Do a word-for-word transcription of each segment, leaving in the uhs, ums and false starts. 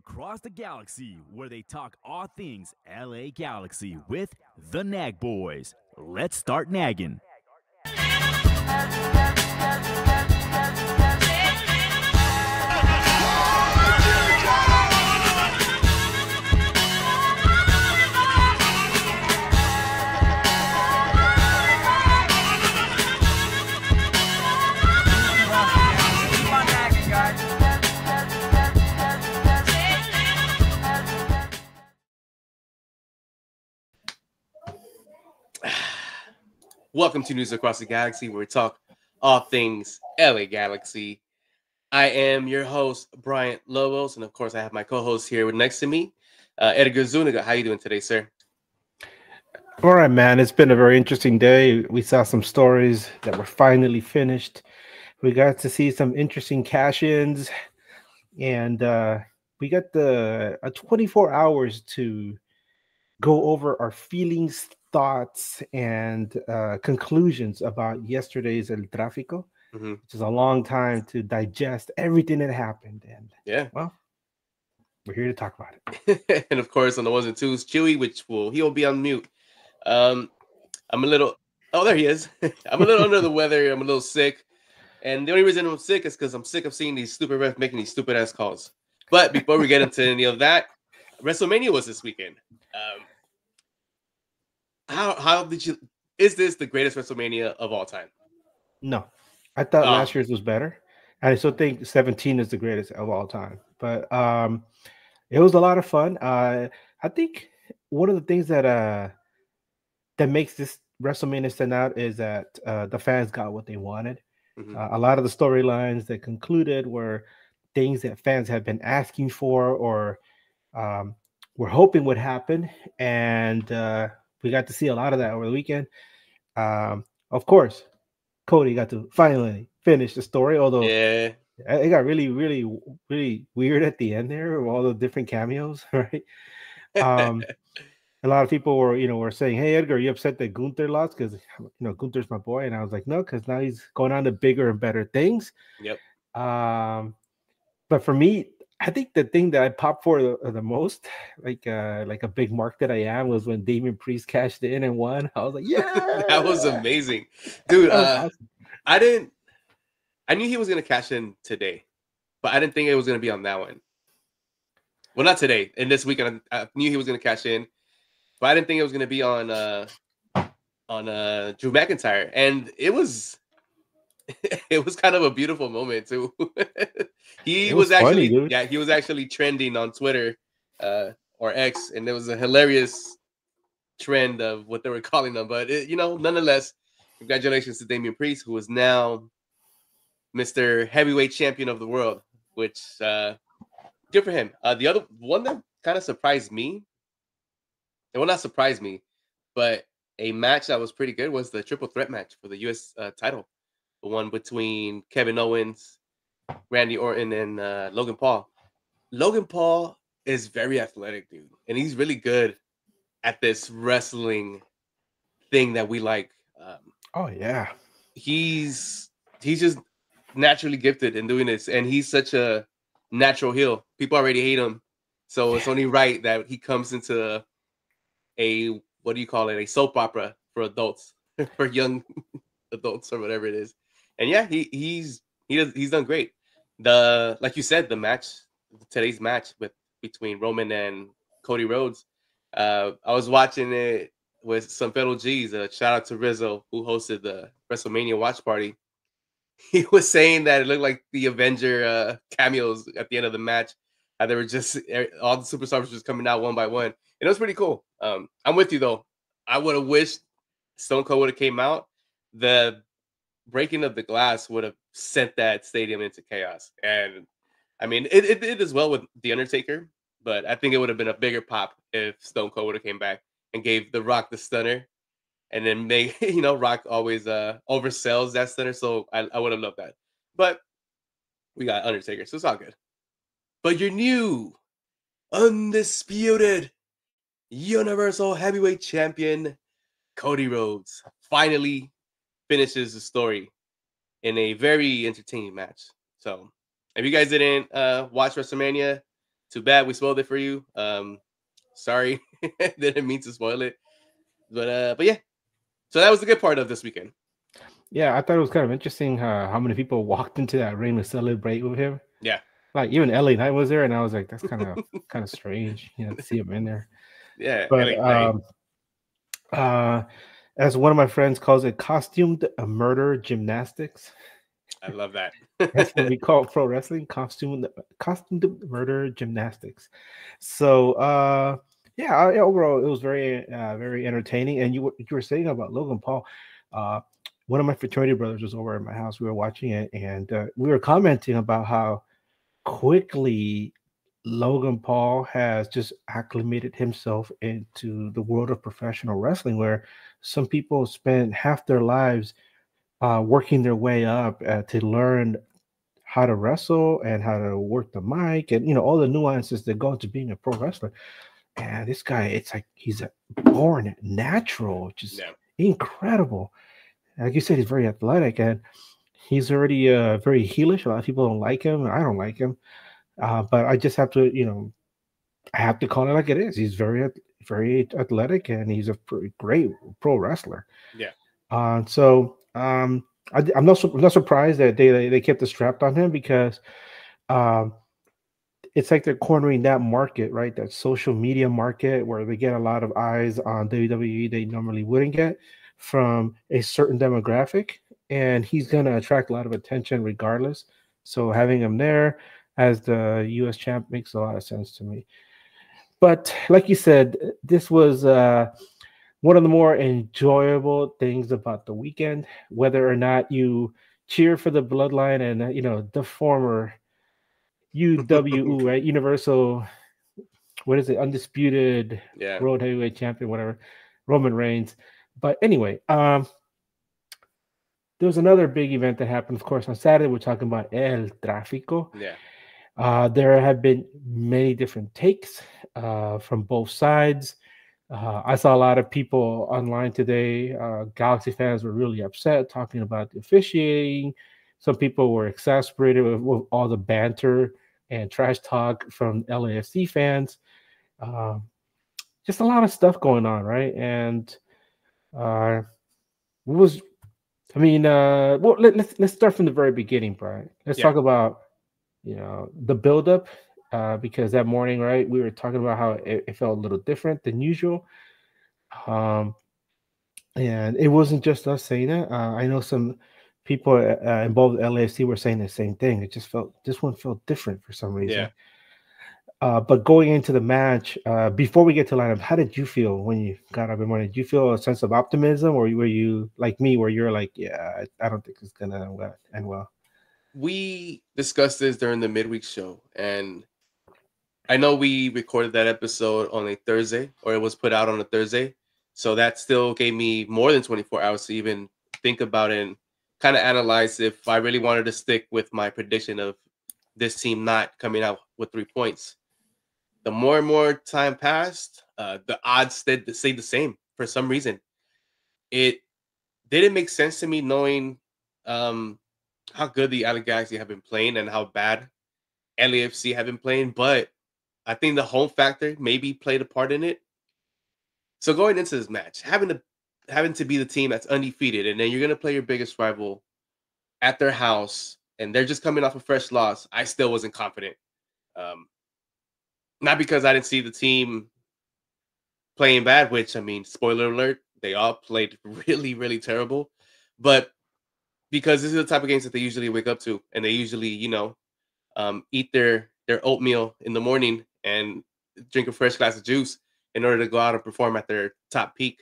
across the galaxy where they talk all things L A Galaxy with the Nag Boys. Let's start nagging. Welcome to News Across the Galaxy, where we talk all things L A Galaxy. I am your host, Bryant Lobos, and of course, I have my co-host here next to me, uh, Edgar Zuniga. How you doing today, sir? All right, man. It's been a very interesting day. We saw some stories that were finally finished. We got to see some interesting cash-ins, and uh, we got the uh, twenty-four hours to go over our feelings, thoughts, and uh, conclusions about yesterday's El Trafico, mm-hmm. which is a long time to digest everything that happened. And yeah, well, we're here to talk about it. And of course, on the ones and twos, Chewy, which will he will be on mute. Um, I'm a little. Oh, there he is. I'm a little under the weather. I'm a little sick, and the only reason I'm sick is because I'm sick of seeing these stupid refs making these stupid ass calls. But before we get into any of that, Wrestlemania was this weekend. Um, how how did you? Is this the greatest Wrestlemania of all time? No, I thought Oh. last year's was better. I still think seventeen is the greatest of all time. But um, it was a lot of fun. Uh, I think one of the things that uh that makes this WrestleMania stand out is that uh, the fans got what they wanted. Mm-hmm. Uh, a lot of the storylines that concluded were things that fans had been asking for or um, were hoping would happen, and uh, we got to see a lot of that over the weekend. Um, of course, Cody got to finally finish the story, although yeah. it got really, really, really weird at the end there with all the different cameos, right? Um, a lot of people were, you know, were saying, "Hey, Edgar, are you upset that Gunther lost? Because you know Gunther's my boy." And I was like, "No, because now he's going on to bigger and better things." Yep. Um, but for me, I think the thing that I popped for the, the most, like uh, like a big mark that I am, was when Damian Priest cashed in and won. I was like, "Yeah, that was amazing, dude." That was uh, awesome. I didn't. I knew he was gonna cash in today, but I didn't think it was gonna be on that one. Well, not today. And this weekend, I knew he was gonna cash in, but I didn't think it was gonna be on uh, on uh, Drew McIntyre. And it was, it was kind of a beautiful moment too. he It was, was funny, actually, dude. yeah, he was actually trending on Twitter uh, or X, and there was a hilarious trend of what they were calling them. But it, you know, nonetheless, congratulations to Damian Priest, who is now Mister Heavyweight Champion of the World, which uh, good for him. Uh, the other one that kind of surprised me, it will not surprise me, but a match that was pretty good was the triple threat match for the U S uh, title, the one between Kevin Owens, Randy Orton, and uh, Logan Paul. Logan Paul is very athletic, dude, and he's really good at this wrestling thing that we like. Um, oh yeah, he's he's just naturally gifted in doing this, and he's such a natural heel. People already hate him, so it's only right that he comes into a, what do you call it, a soap opera for adults, for young adults or whatever it is. And yeah, he he's he does he's done great. The like you said, the match, today's match with between Roman and Cody Rhodes. Uh, I was watching it with some fellow G's. Uh, shout out to Rizzo, who hosted the WrestleMania watch party. He was saying that it looked like the Avenger uh, cameos at the end of the match. Uh, they were just, all the superstars were just coming out one by one. And it was pretty cool. Um, I'm with you, though. I would have wished Stone Cold would have came out. The breaking of the glass would have sent that stadium into chaos. And, I mean, it, it did as well with The Undertaker. But I think it would have been a bigger pop if Stone Cold would have came back and gave The Rock the stunner. And then make, you know, Rock always uh, oversells that stunner. So I, I would have loved that. But we got Undertaker, so it's all good. But your new, undisputed Universal Heavyweight Champion, Cody Rhodes, finally finishes the story in a very entertaining match. So if you guys didn't uh, watch WrestleMania, too bad we spoiled it for you. Um, sorry, didn't mean to spoil it, but uh, but yeah. So that was the good part of this weekend. Yeah, I thought it was kind of interesting uh, how many people walked into that ring to celebrate with him. Yeah, like even L A Knight was there, and I was like, that's kind of kind of strange, you know, to see him in there. Yeah, but um, uh, as one of my friends calls it, costumed murder gymnastics. I love that. That's what we call pro wrestling, costume costumed murder gymnastics. So uh, yeah, overall it was very uh, very entertaining. And you were, you were saying about Logan Paul. Uh, one of my fraternity brothers was over at my house. We were watching it, and uh, we were commenting about how quickly Logan Paul has just acclimated himself into the world of professional wrestling, where some people spend half their lives uh, working their way up uh, to learn how to wrestle and how to work the mic and, you know, all the nuances that go into being a pro wrestler. And this guy, it's like he's a born natural, just yeah. incredible. Like you said, he's very athletic, and he's already uh, very heelish. A lot of people don't like him. I don't like him. Uh, but I just have to, you know, I have to call it like it is. He's very, very athletic, and he's a great pro wrestler. Yeah. Uh, so um, I, I'm not, I'm not surprised that they they kept the strap on him, because um, it's like they're cornering that market, right? That social media market where they get a lot of eyes on W W E they normally wouldn't get from a certain demographic, and he's going to attract a lot of attention regardless. So having him there as the U S champ makes a lot of sense to me. But like you said, this was uh, one of the more enjoyable things about the weekend, whether or not you cheer for the Bloodline and, uh, you know, the former U W U, right? Universal, what is it? Undisputed yeah. World Heavyweight Champion, whatever, Roman Reigns. But anyway, um, there was another big event that happened, of course, on Saturday. We're talking about El Trafico. Yeah. Uh, there have been many different takes uh, from both sides. Uh, I saw a lot of people online today. Uh, Galaxy fans were really upset, talking about the officiating. Some people were exasperated with, with all the banter and trash talk from L A F C fans. Uh, just a lot of stuff going on, right? And uh, what was I mean, uh, well, let, let's let's start from the very beginning, Brian. Let's yeah. talk about, you know, the buildup, uh, because that morning, right, we were talking about how it, it felt a little different than usual, um, and it wasn't just us saying it. Uh, I know some people uh, involved in L A F C were saying the same thing. It just felt this one felt different for some reason. Yeah. Uh, but going into the match, uh, before we get to lineup, how did you feel when you got up in the morning? Did you feel a sense of optimism, or were you like me, where you're like, yeah, I, I don't think it's gonna end well? We discussed this during the midweek show, and I know we recorded that episode on a Thursday, or it was put out on a Thursday, so that still gave me more than twenty-four hours to even think about it and kind of analyze if I really wanted to stick with my prediction of this team not coming out with three points. The more and more time passed, uh, the odds stayed, stayed the same for some reason. It didn't make sense to me knowing um, how good the L A Galaxy have been playing and how bad L A F C have been playing, but I think the home factor maybe played a part in it. So going into this match, having to having to be the team that's undefeated, and then you're gonna play your biggest rival at their house, and they're just coming off a fresh loss, I still wasn't confident. Um, Not because I didn't see the team playing bad, which, I mean, spoiler alert, they all played really, really terrible. But because this is the type of games that they usually wake up to, and they usually, you know, um, eat their, their oatmeal in the morning and drink a fresh glass of juice in order to go out and perform at their top peak.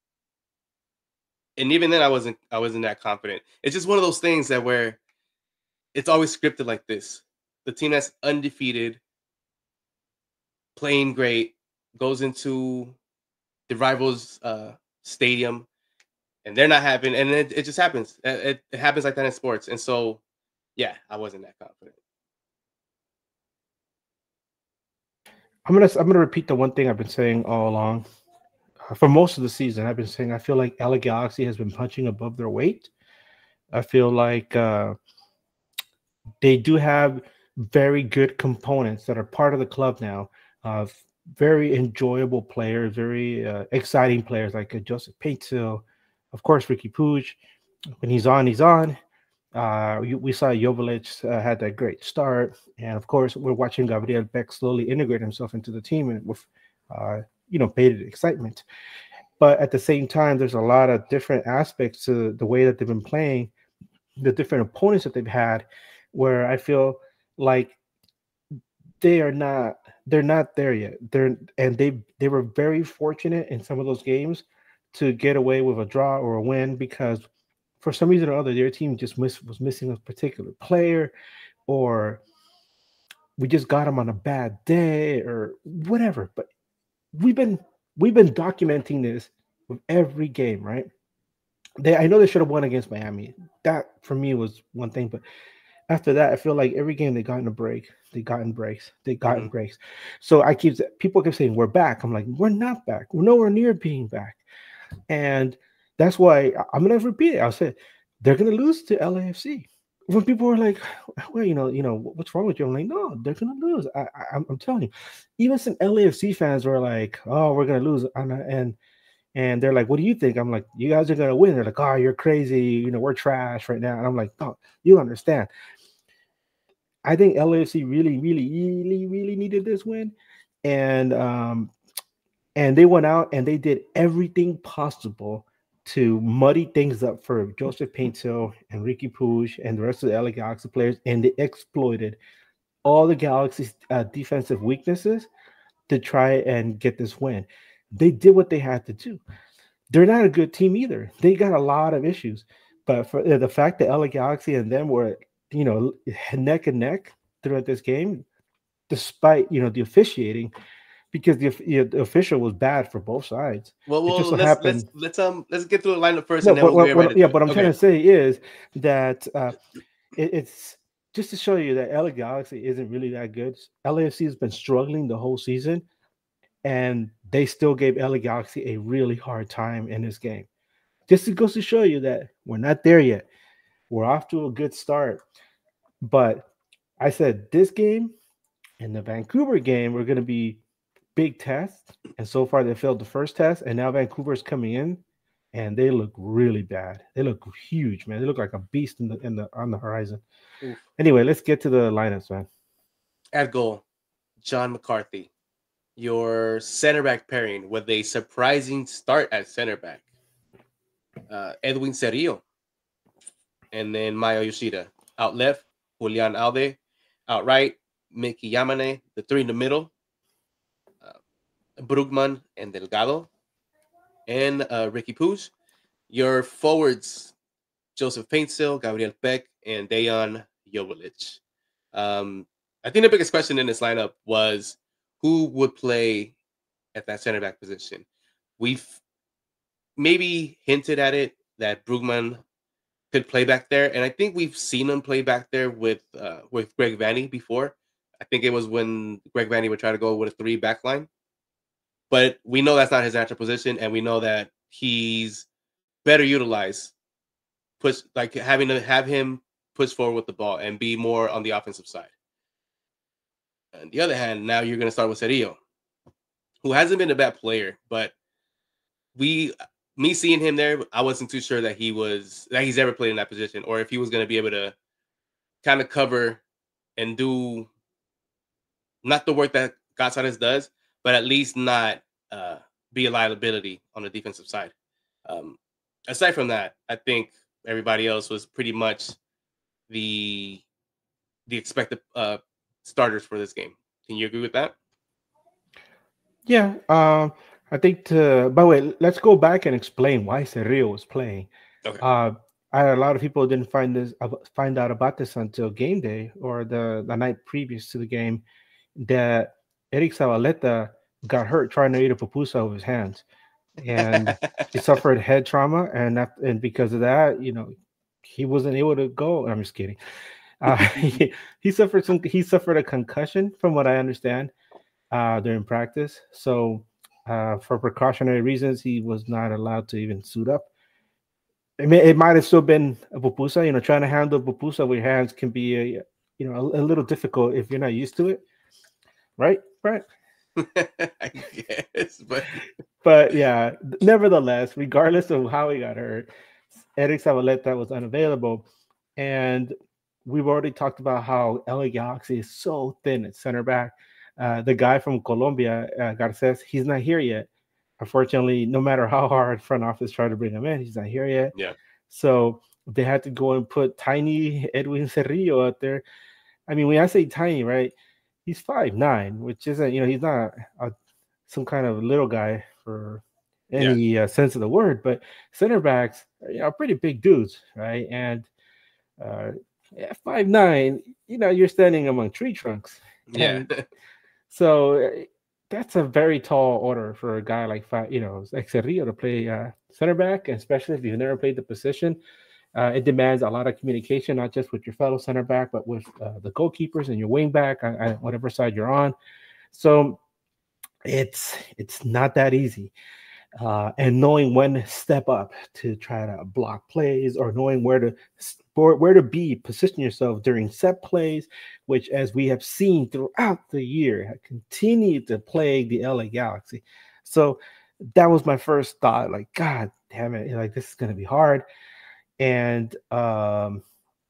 And even then, I wasn't I wasn't that confident. It's just one of those things that where it's always scripted like this. The team that's undefeated, playing great, goes into the rivals' uh, stadium, and they're not happy, and it, it just happens. It, it happens like that in sports. And so, yeah, I wasn't that confident. I'm gonna I'm gonna repeat the one thing I've been saying all along. Uh, for most of the season, I've been saying I feel like L A Galaxy has been punching above their weight. I feel like uh, they do have very good components that are part of the club now. Uh, very enjoyable players, very uh, exciting players like uh, Joseph Paintil, of course, Riqui Puig. When he's on, he's on. Uh, we, we saw Joveljic uh, had that great start, and of course, we're watching Gabriel Beck slowly integrate himself into the team and with, uh, you know, bated excitement. But at the same time, there's a lot of different aspects to the way that they've been playing, the different opponents that they've had, where I feel like they are not they're not there yet. They're and they they were very fortunate in some of those games to get away with a draw or a win because for some reason or other their team just miss, was missing a particular player, or we just got them on a bad day or whatever. But we've been we've been documenting this with every game, right? They I know they should have won against Miami. That for me was one thing, but after that, I feel like every game they got in a break, they got in breaks, they got Mm-hmm. in breaks. So I keep people keep saying we're back. I'm like, we're not back. We're nowhere near being back, and that's why I- I'm gonna repeat it. I'll say they're gonna lose to L A F C. When people are like, well, you know, you know, what's wrong with you? I'm like, no, they're gonna lose. I, I, I'm I'm telling you. Even some L A F C fans were like, oh, we're gonna lose, and and and they're like, what do you think? I'm like, you guys are gonna win. They're like, oh, you're crazy. You know, we're trash right now. And I'm like, no, you understand. I think L A F C really, really, really, really needed this win, and um, and they went out and they did everything possible to muddy things up for Joseph Paintil and Riqui Puig and the rest of the L A Galaxy players, and they exploited all the Galaxy's uh, defensive weaknesses to try and get this win. They did what they had to do. They're not a good team either. They got a lot of issues, but for uh, the fact that L A Galaxy and them were, you know, neck and neck throughout this game, despite you know the officiating, because the, you know, the official was bad for both sides. Well, It well, just so let's let's happened. let's um let's get through the lineup first, No, and then but we'll get what, right what, into yeah, it. what I'm trying Okay. to say is that uh, it, it's just to show you that L A Galaxy isn't really that good. L A F C has been struggling the whole season, and they still gave L A Galaxy a really hard time in this game. Just it goes to show you that we're not there yet. We're off to a good start, but I said this game and the Vancouver game were going to be big tests, and so far they failed the first test, and now Vancouver's coming in, and they look really bad. They look huge, man. They look like a beast in the in the on the horizon. Oof. Anyway, let's get to the lineups, man. At goal, John McCarthy. Your center back pairing with a surprising start at center back. Uh, Edwin Cerrillo, and then Maya Yoshida. Out left, Julian Alde. Out right, Mickey Yamane. The three in the middle, uh, Brugman and Delgado. And uh, Riqui Puig. Your forwards, Joseph Paintil, Gabriel Beck, and Dejan Joveljic. Um, I think the biggest question in this lineup was who would play at that center back position. We've maybe hinted at it that Brugman could play back there, and I think we've seen him play back there with uh, with Greg Vanney before. I think it was when Greg Vanney would try to go with a three back line, but we know that's not his natural position, and we know that he's better utilized, push like having to have him push forward with the ball and be more on the offensive side. On the other hand, now you're going to start with Cerrillo, who hasn't been a bad player, but we, me seeing him there, I wasn't too sure that he was that he's ever played in that position, or if he was going to be able to kind of cover and do not the work that Gonzalez does, but at least not uh, be a liability on the defensive side. Um, aside from that, I think everybody else was pretty much the the expected uh, starters for this game. Can you agree with that? Yeah, um, I think. To, by the way, let's go back and explain why Cerrillo was playing. Okay. Uh, I, a lot of people didn't find this find out about this until game day or the, the night previous to the game that Eric Zabaleta got hurt trying to eat a pupusa with his hands, and he suffered head trauma, and that, and because of that, you know, he wasn't able to go. I'm just kidding. Uh, he, he suffered some. He suffered a concussion, from what I understand, uh, during practice. So, uh, for precautionary reasons, he was not allowed to even suit up. I mean, it might have still been a pupusa. You know, trying to handle pupusa with your hands can be a, you know, a, a little difficult if you're not used to it, right? Right. I guess, but But yeah, nevertheless, regardless of how he got hurt, Eric Zabaleta was unavailable. And we've already talked about how L A Galaxy is so thin at center back. Uh, the guy from Colombia, uh, Garces, he's not here yet. Unfortunately, no matter how hard front office tried to bring him in, he's not here yet. yeah, So they had to go and put tiny Edwin Cerrillo out there. I mean, when I say tiny, right, he's five nine, which isn't, you know, he's not a, some kind of little guy for yeah, any uh, sense of the word, but center backs you know, are pretty big dudes, right? And uh, yeah, five nine, you know, you're standing among tree trunks. yeah, And so uh, that's a very tall order for a guy like five, you know, like Cerrillo to play uh, center back, and especially if you've never played the position. Uh, it demands a lot of communication, not just with your fellow center back, but with uh, the goalkeepers and your wing back on, on whatever side you're on. So it's it's not that easy. Uh, and knowing when to step up to try to block plays, or knowing where to where, where to be, position yourself during set plays, which, as we have seen throughout the year, have continued to plague the L A Galaxy. So that was my first thought, like, God damn it, like this is going to be hard. And um,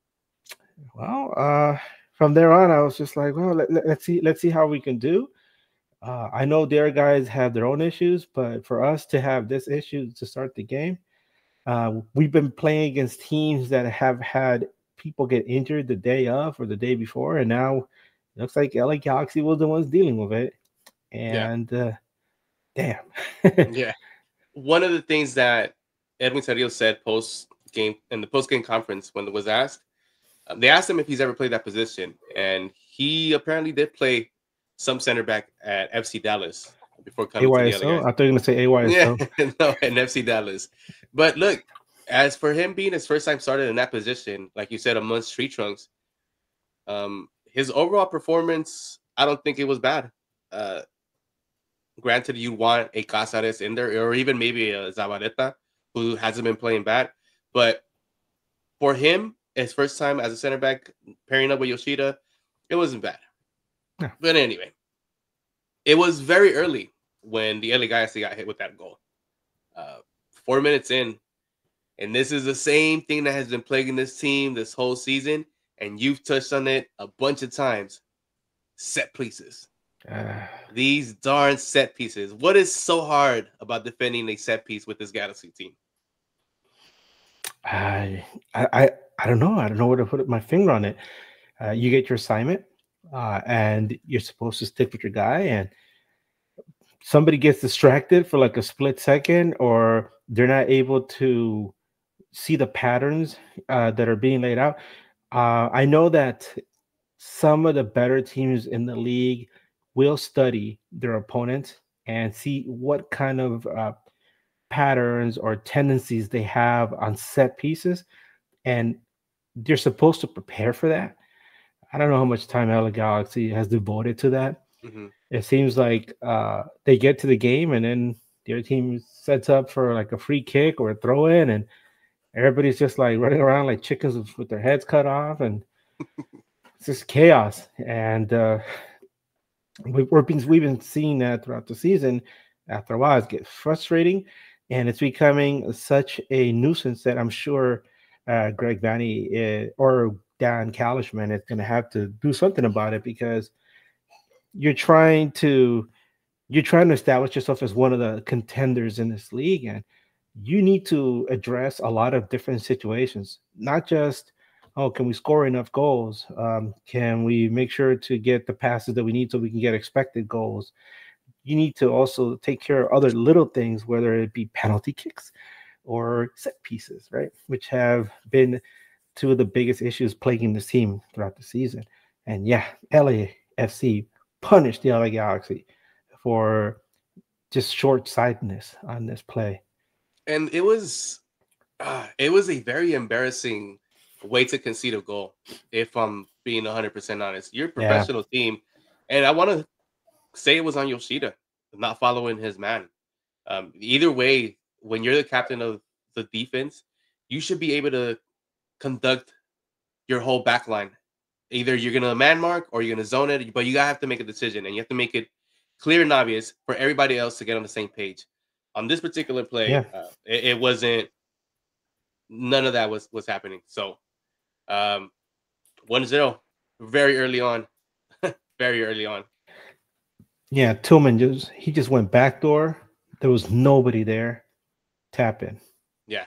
well, uh, from there on, I was just like, well, let, let, let's see, let's see how we can do. Uh, I know their guys have their own issues, but for us to have this issue to start the game, uh, we've been playing against teams that have had people get injured the day of or the day before, and now it looks like L A Galaxy was the ones dealing with it. yeah, And uh, damn, yeah. One of the things that Edwin Cerrillo said post game in the post game conference when it was asked, um, they asked him if he's ever played that position, and he apparently did play some center back at F C Dallas before coming to the L A A Y S O. I guys. thought you were gonna say A Y S O. Yeah, no, and F C Dallas. But look, as for him being his first time started in that position, like you said, amongst tree trunks, um, his overall performance, I don't think it was bad. Uh, granted, you want a Casares in there, or even maybe a Zabaleta, who hasn't been playing bad. But for him, his first time as a center back pairing up with Yoshida, it wasn't bad. Yeah. But anyway, it was very early when the L A Galaxy got hit with that goal. Uh, four minutes in, and this is the same thing that has been plaguing this team this whole season, and you've touched on it a bunch of times. Set pieces. Uh, These darn set pieces. What is so hard about defending a set piece with this Galaxy team? I, I, I don't know. I don't know where to put my finger on it. Uh, you get your assignment, uh, and you're supposed to stick with your guy, and somebody gets distracted for like a split second, or they're not able to see the patterns uh, that are being laid out. Uh, I know that some of the better teams in the league will study their opponents and see what kind of uh, patterns or tendencies they have on set pieces, and they're supposed to prepare for that. I don't know how much time L A Galaxy has devoted to that. Mm-hmm. It seems like uh, they get to the game, and then their team sets up for like a free kick or a throw in, and everybody's just like running around like chickens with, with their heads cut off, and it's just chaos. And uh, we, we're being, we've been seeing that throughout the season. After a while, it gets frustrating, and it's becoming such a nuisance that I'm sure uh, Greg Vanney is, or Dan Kalishman is going to have to do something about it, because you're trying to you're trying to establish yourself as one of the contenders in this league, and you need to address a lot of different situations, not just, oh, can we score enough goals? Um, can we make sure to get the passes that we need so we can get expected goals? You need to also take care of other little things, whether it be penalty kicks or set pieces, right? Which have been two of the biggest issues plaguing this team throughout the season. And yeah, L A F C punished the L A Galaxy for just short-sightedness on this play. And it was uh, it was a very embarrassing way to concede a goal, if I'm being one hundred percent honest. You're a professional yeah. team, and I want to say it was on Yoshida, not following his man. Um, either way, when you're the captain of the defense, you should be able to conduct your whole back line Either you're gonna man mark or you're gonna zone it, but you gotta have to make a decision, and you have to make it clear and obvious for everybody else to get on the same page. On this particular play, Yeah. uh, it, it wasn't. None of that was was happening. So, um, one zero, very early on, very early on. Yeah, Tillman just he just went backdoor. There was nobody there. Tap in. Yeah.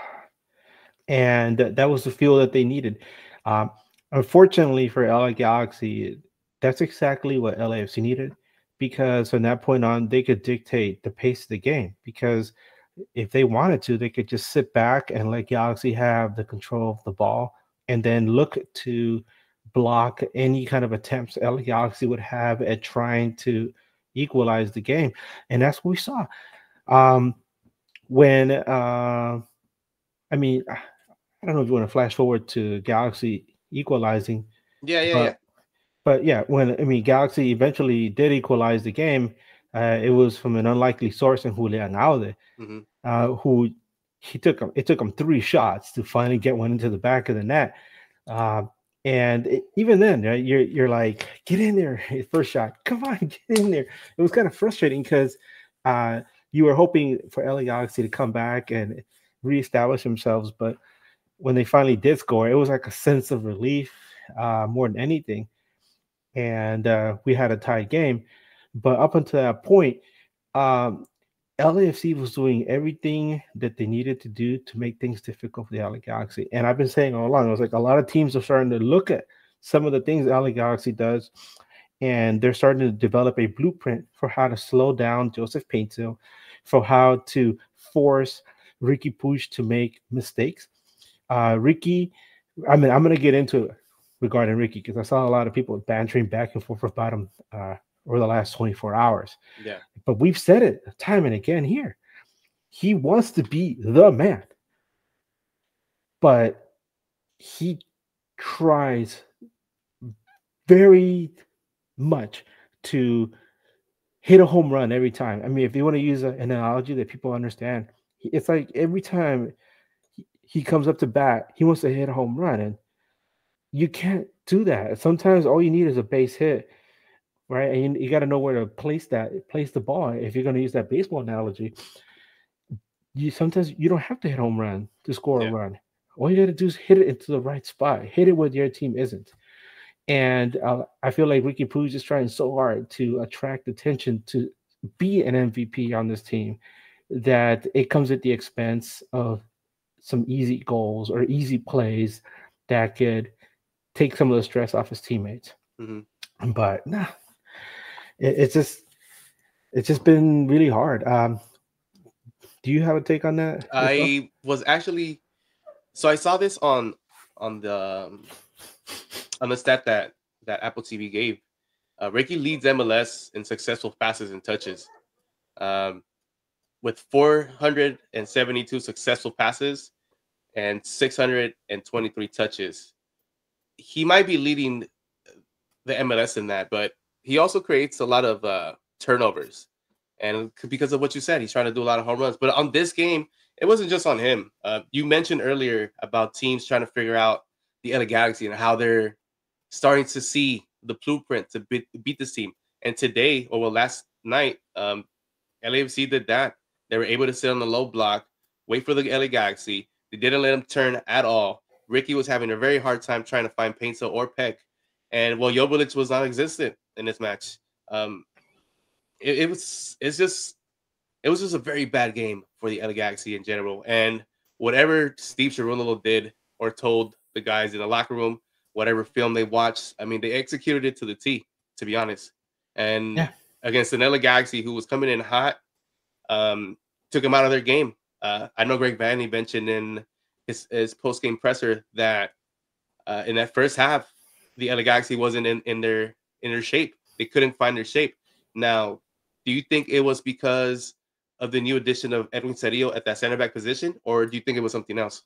And that was the feel that they needed. Um, unfortunately for L A Galaxy, that's exactly what L A F C needed, because from that point on, they could dictate the pace of the game. Because if they wanted to, they could just sit back and let Galaxy have the control of the ball and then look to block any kind of attempts L A Galaxy would have at trying to equalize the game. And that's what we saw. Um, when, uh, I mean, I don't know if you want to flash forward to Galaxy equalizing. Yeah, yeah, but, yeah. But yeah, when I mean Galaxy eventually did equalize the game, uh, it was from an unlikely source in Julian Aude, Mm-hmm. uh, who he took him. It took him three shots to finally get one into the back of the net. Uh, and it, even then, right, you're you're like, get in there, first shot, come on, get in there. It was kind of frustrating because uh, you were hoping for L A Galaxy to come back and reestablish themselves, but when they finally did score, it was like a sense of relief uh, more than anything. And uh, we had a tied game. But up until that point, um, L A F C was doing everything that they needed to do to make things difficult for the L A Galaxy. And I've been saying all along, it was like a lot of teams are starting to look at some of the things L A Galaxy does, and they're starting to develop a blueprint for how to slow down Joseph Paintil, for how to force Riqui Puig to make mistakes. Uh, Riqui, I mean, I'm going to get into it regarding Riqui because I saw a lot of people bantering back and forth about him uh, over the last twenty-four hours. Yeah. But we've said it time and again here. He wants to be the man. But he tries very much to hit a home run every time. I mean, if you want to use a, an analogy that people understand, it's like every time he comes up to bat, he wants to hit a home run, and you can't do that. Sometimes all you need is a base hit, right? And you, you got to know where to place that, place the ball. If you're going to use that baseball analogy, you sometimes you don't have to hit home run to score Yeah. a run. All you got to do is hit it into the right spot, hit it where your team isn't. And uh, I feel like Riqui Puig is trying so hard to attract attention to be an M V P on this team that it comes at the expense of some easy goals or easy plays that could take some of the stress off his teammates. Mm-hmm. But nah, it, it's just it's just been really hard. Um, do you have a take on that? I yourself? was actually so I saw this on on the um, on the stat that that Apple T V gave. Uh, Riqui leads M L S in successful passes and touches, um, with four hundred seventy-two successful passes and six hundred twenty-three touches. He might be leading the M L S in that, but he also creates a lot of uh, turnovers. And because of what you said, he's trying to do a lot of home runs. But on this game, it wasn't just on him. Uh, you mentioned earlier about teams trying to figure out the L A Galaxy and how they're starting to see the blueprint to beat, beat this team. And today, or well, last night, um, L A F C did that. They were able to sit on the low block, wait for the L A Galaxy. They didn't let him turn at all. Riqui was having a very hard time trying to find Paintil or Peck. And well, Jobilic was non-existent in this match. Um, it, it was it's just it was just a very bad game for the L A Galaxy in general. And whatever Steve Cherundolo did or told the guys in the locker room, whatever film they watched, I mean, they executed it to the T, to be honest. And Yeah. against an L A Galaxy who was coming in hot, um, took him out of their game. Uh, I know Greg Vanney mentioned in his, his post-game presser that uh, in that first half, the L A Galaxy wasn't in, in their in their shape. They couldn't find their shape. Now, do you think it was because of the new addition of Edwin Cerillo at that center back position, or do you think it was something else?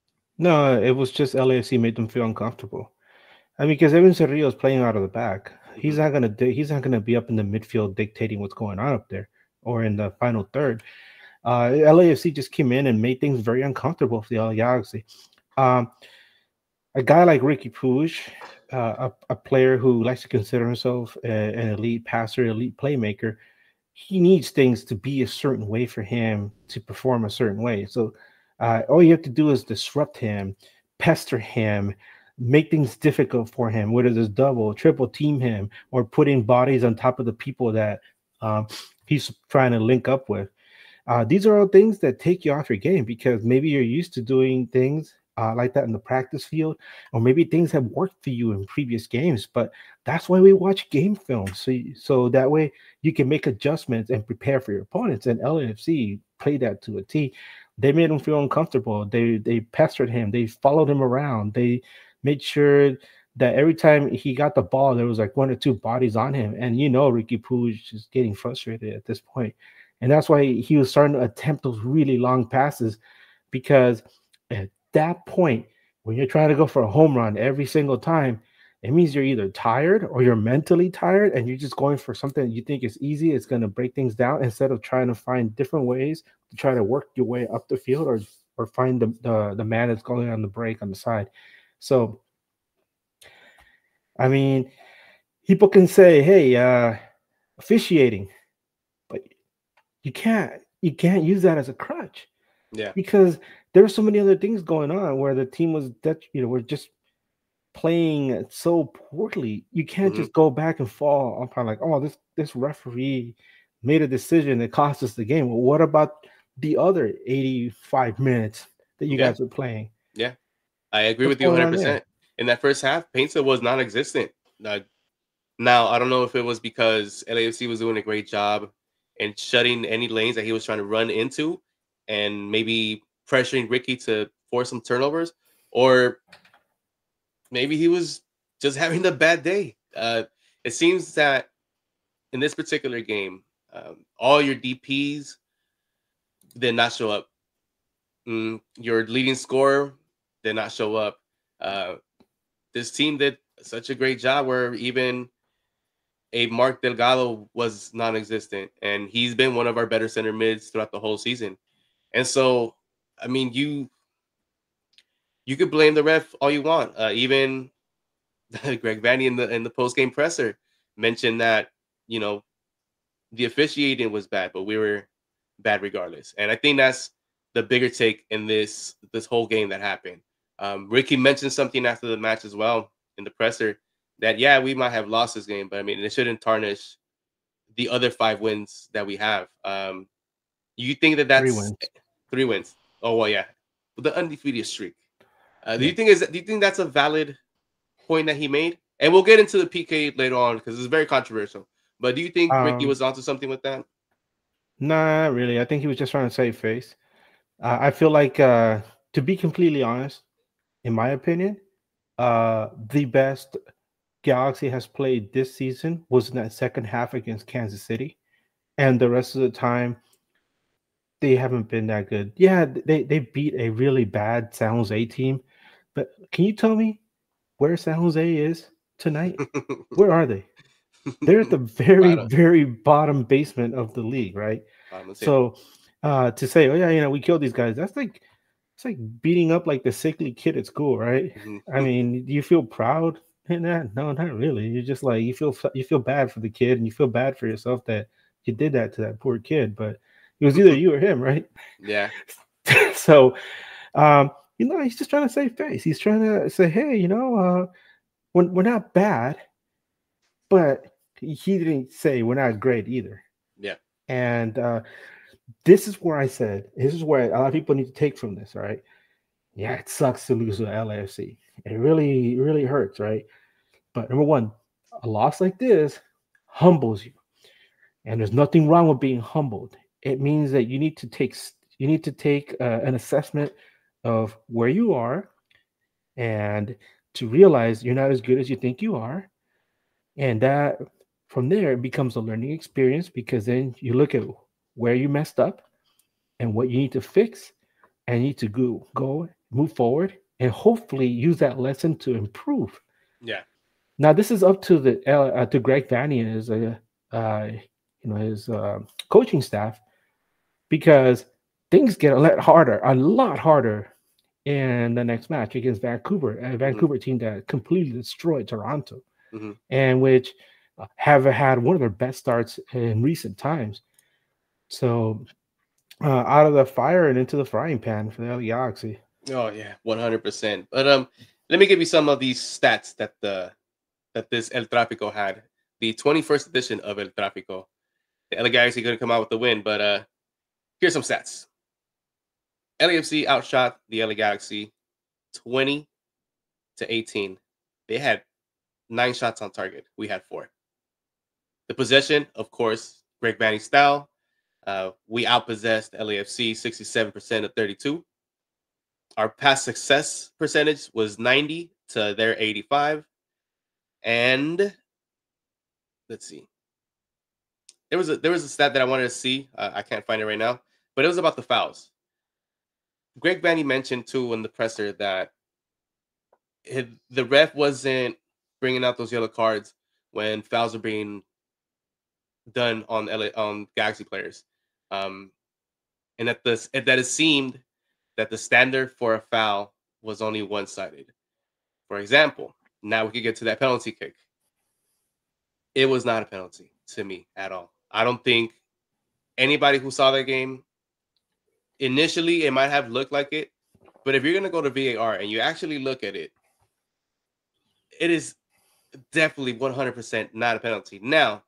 No, it was just L A F C made them feel uncomfortable. I mean, because Evan Cerrillo is playing out of the back. He's Mm-hmm. not gonna do, he's not gonna be up in the midfield dictating what's going on up there or in the final third. Uh, L A F C just came in and made things very uncomfortable for the L A Galaxy. Um, a guy like Riqui Puig, uh, a, a player who likes to consider himself a, an elite passer, elite playmaker, he needs things to be a certain way for him to perform a certain way. So uh, all you have to do is disrupt him, pester him, make things difficult for him, whether it's double, triple team him, or putting bodies on top of the people that um, he's trying to link up with. Uh, these are all things that take you off your game because maybe you're used to doing things uh, like that in the practice field, or maybe things have worked for you in previous games. But that's why we watch game films, so you- so that way you can make adjustments and prepare for your opponents. And L A F C played that to a T. They made him feel uncomfortable. They they pestered him. They followed him around. They made sure that every time he got the ball, there was like one or two bodies on him. And you know, Riqui Puig is getting frustrated at this point. And that's why he was starting to attempt those really long passes because at that point, when you're trying to go for a home run every single time, it means you're either tired or you're mentally tired and you're just going for something you think is easy. It's going to break things down instead of trying to find different ways to try to work your way up the field or, or find the, the, the man that's going on the break on the side. So, I mean, people can say, hey, uh, officiating, but you can't you can't use that as a crutch. Yeah. Because there were so many other things going on where the team was that you know were just playing so poorly. You can't Mm-hmm. just go back and fall upon like, oh, this this referee made a decision that cost us the game. Well, what about the other eighty-five minutes that you Yeah. guys were playing? Yeah. I agree What's with you going one hundred on there? percent. In that first half, Painter was non-existent. Uh, now, I don't know if it was because L A F C was doing a great job in shutting any lanes that he was trying to run into and maybe pressuring Riqui to force some turnovers, or maybe he was just having a bad day. Uh, it seems that in this particular game, um, all your D Ps did not show up. Mm, your leading scorer did not show up. Uh, this team did such a great job where even a Mark Delgado was non-existent, and he's been one of our better center mids throughout the whole season. And so, I mean, you you could blame the ref all you want. Uh, even Greg Vanney in the in the post game presser mentioned that you know the officiating was bad, but we were bad regardless. And I think that's the bigger take in this this whole game that happened. Um, Riqui mentioned something after the match as well in the presser that yeah, we might have lost this game, but I mean it shouldn't tarnish the other five wins that we have. Um, you think that Three that's wins. three wins? Oh well, yeah, the undefeated streak. Uh, do Yeah. you think is do you think that's a valid point that he made? And we'll get into the P K later on because it's very controversial. But do you think Riqui Um, was onto something with that? nah, really. I think he was just trying to save face. Uh, I feel like, uh, to be completely honest, in my opinion, uh, the best Galaxy has played this season was in that second half against Kansas City, and the rest of the time they haven't been that good. Yeah, they they beat a really bad San Jose team, but can you tell me where San Jose is tonight? Where are they? They're at the very Bottom, very bottom basement of the league, right? bottom of the table. So uh, to say, oh yeah, you know, we killed these guys, that's like it's like beating up like the sickly kid at school, right? Mhm. I mean, do you feel proud in that? No, not really. You're just like you feel you feel bad for the kid, and you feel bad for yourself that you did that to that poor kid. But it was either you or him, right? Yeah, So, um, you know, he's just trying to save face. He's trying to say, hey, you know, uh, we're, we're not bad, but he didn't say we're not great either. yeah, And uh, this is where I said, this is where a lot of people need to take from this, right? Yeah, it sucks to lose to L A F C. It really, really hurts, right? But number one, a loss like this humbles you, and there's nothing wrong with being humbled. It means that you need to take you need to take uh, an assessment of where you are, and to realize you're not as good as you think you are, and that from there it becomes a learning experience because then you look at where you messed up and what you need to fix, and you need to go go move forward and hopefully use that lesson to improve. yeah, Now this is up to the uh, to Greg Vanney and his uh, uh, you know his uh, coaching staff, because things get a lot harder, a lot harder in the next match against Vancouver, a Vancouver mm-hmm. team that completely destroyed Toronto, mm-hmm. and which have had one of their best starts in recent times. So uh, out of the fire and into the frying pan for the L A Galaxy. Oh yeah, one hundred percent. But um, let me give you some of these stats that the that this El Trafico had. The twenty-first edition of El Trafico. The L A Galaxy going to come out with the win, but uh, here's some stats. L A F C outshot the L A Galaxy twenty to eighteen. They had nine shots on target. We had four. The possession, of course, Greg Vanney style. Uh, we outpossessed L A F C sixty-seven percent of thirty-two. Our pass success percentage was ninety to their eighty-five. And let's see. There was a there was a stat that I wanted to see. Uh, I can't find it right now, but it was about the fouls. Greg Vanney mentioned too in the presser that it, the ref wasn't bringing out those yellow cards when fouls are being done on L A, on Galaxy players, um, and that this that it seemed that the standard for a foul was only one-sided. For example, now we could get to that penalty kick. It was not a penalty to me at all. I don't think anybody who saw that game, initially it might have looked like it, but if you're going to go to V A R and you actually look at it, it is definitely one hundred percent not a penalty. Now,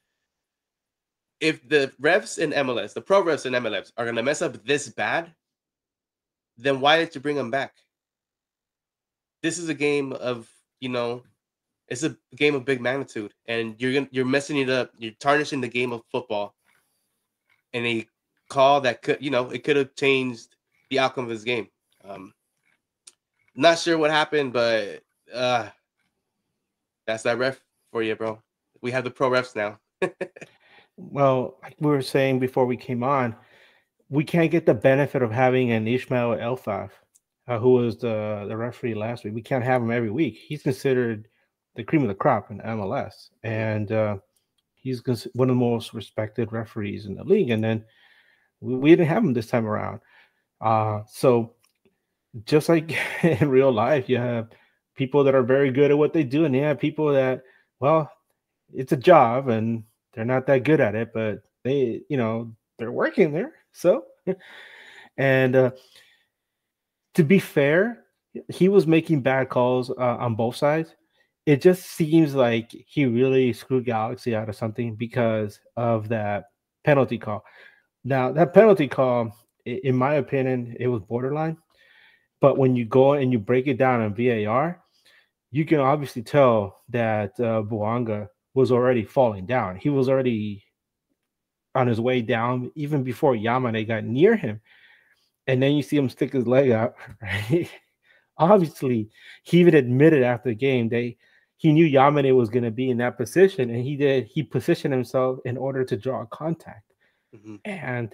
if the refs in M L S, the pro refs in M L S are going to mess up this bad, then why did you bring them back? This is a game of, you know, it's a game of big magnitude, and you're gonna, you're messing it up. You're tarnishing the game of football, and a call that could, you know, it could have changed the outcome of this game. Um, not sure what happened, but uh, that's that ref for you, bro. We have the pro refs now. Well, like we were saying before we came on, we can't get the benefit of having an Ishmael Elfaf, uh, who was the, the referee last week. We can't have him every week. He's considered the cream of the crop in M L S, and uh, he's cons- one of the most respected referees in the league. And then we, we didn't have him this time around. Uh, so just like in real life, you have people that are very good at what they do, and you have people that, well, it's a job and they're not that good at it, but they, you know, they're working there. So, and uh, to be fair, he was making bad calls uh, on both sides. It just seems like he really screwed Galaxy out of something because of that penalty call. Now, that penalty call, in my opinion, it was borderline. But when you go and you break it down in V A R, you can obviously tell that uh, Buanga was already falling down. He was already on his way down even before Yamane got near him. And then you see him stick his leg out, right? Obviously, he even admitted after the game they he knew Yamane was going to be in that position, and he did. He positioned himself in order to draw contact, mm-hmm. and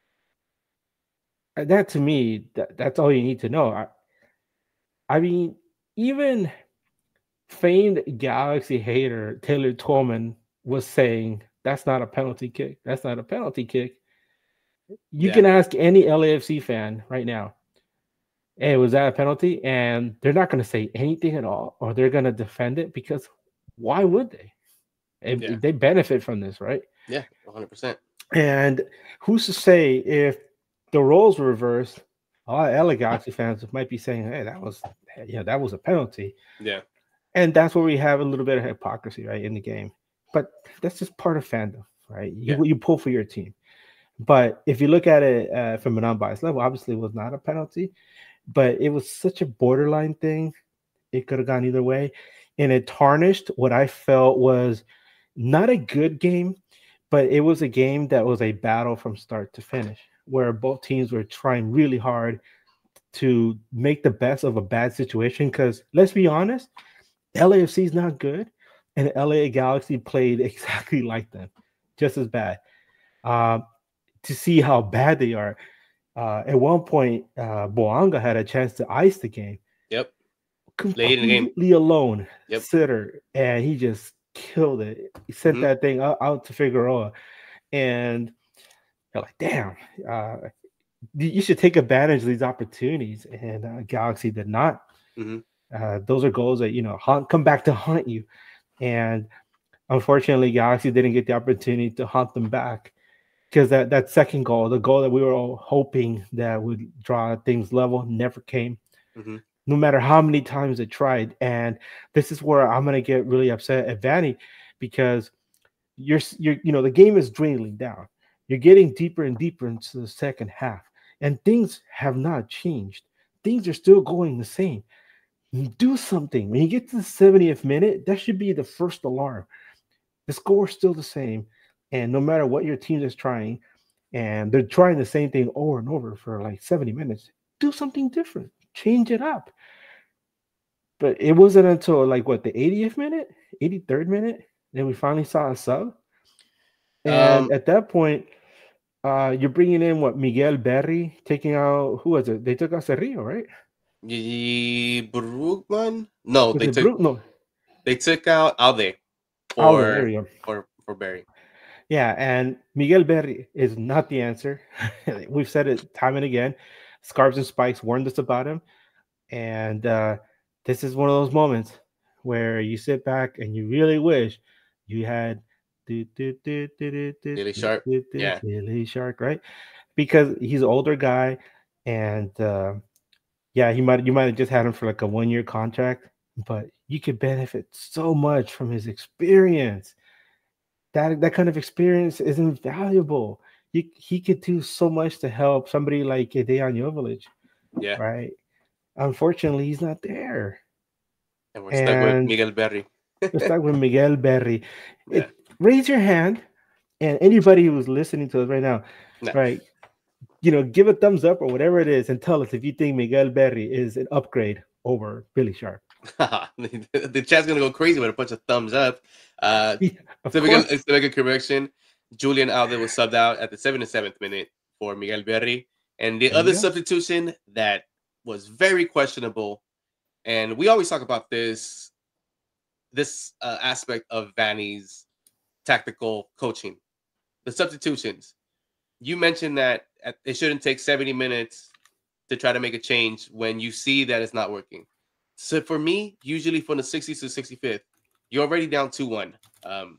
that to me, that, that's all you need to know. I, I mean, even famed Galaxy hater Taylor Tolman was saying that's not a penalty kick. That's not a penalty kick. You yeah. can ask any L A F C fan right now, hey, was that a penalty? And they're not going to say anything at all, or they're going to defend it, because why would they? If, yeah. They benefit from this, right? Yeah, one hundred percent. And who's to say if the roles were reversed, a lot of L A Galaxy fans might be saying, hey, that was, yeah, that was a penalty. Yeah. And that's where we have a little bit of hypocrisy, right, in the game. But that's just part of fandom, right? You, yeah. you pull for your team. But if you look at it uh, from an unbiased level, obviously it was not a penalty, but it was such a borderline thing. It could have gone either way. And it tarnished what I felt was not a good game, but it was a game that was a battle from start to finish, where both teams were trying really hard to make the best of a bad situation. Because let's be honest, L A F C is not good, and L A Galaxy played exactly like them, just as bad. Uh, to see how bad they are, uh, at one point, uh, Buanga had a chance to ice the game. Yep. Completely Late in the game. alone, yep. sitter, and he just killed it. He sent mm-hmm. that thing out, out to Figueroa, and you're like, damn. Uh, you should take advantage of these opportunities, and uh, Galaxy did not. Mm-hmm. Uh, those are goals that you know haunt, come back to haunt you, and unfortunately, Galaxy didn't get the opportunity to haunt them back because that that second goal, the goal that we were all hoping that would draw things level, never came. Mm-hmm. No matter how many times it tried, and this is where I'm gonna get really upset at Vanney because you're you're you know the game is dwindling down. You're getting deeper and deeper into the second half, and things have not changed. Things are still going the same. Do something. When you get to the seventieth minute, that should be the first alarm. The score is still the same, and no matter what your team is trying, and they're trying the same thing over and over for like seventy minutes, do something different. Change it up. But it wasn't until like what the eightieth minute, eighty-third minute, then we finally saw a sub. And Um, at that point, uh, you're bringing in what Miguel Berry, taking out who was it? They took out Cerrillo, right? the Brugman? No, Was they it took Brute? No, they took out Alde Alder. There for we go. for for Barry. Yeah, and Miguel Berry is not the answer. We've said it time and again. Scarves and Spikes warned us about him, and uh, this is one of those moments where you sit back and you really wish you had Really sharp. Yeah. Lily Shark, right? Because he's an older guy, and uh, yeah, he might you might have just had him for like a one year contract, but you could benefit so much from his experience. That that kind of experience is invaluable. He, he could do so much to help somebody like Dejan Joveljic, Yeah. right? Unfortunately, he's not there. And we're stuck with And Miguel Berry. we're stuck with Miguel Berry. Yeah. It, raise your hand, and anybody who's listening to us right now, No. right? You know, give a thumbs up or whatever it is, and tell us if you think Miguel Berry is an upgrade over Billy Sharp. The chat's gonna go crazy with a bunch of thumbs up. Uh, Yeah, of to, make course. a, to make a correction, Julian Alde was subbed out at the seventy-seventh minute for Miguel Berry, and the There you other go. substitution that was very questionable. And we always talk about this this uh, aspect of Vanney's tactical coaching, the substitutions. You mentioned that at, it shouldn't take seventy minutes to try to make a change when you see that it's not working. So for me, usually from the sixtieth to sixty-fifth, you're already down two one. Um,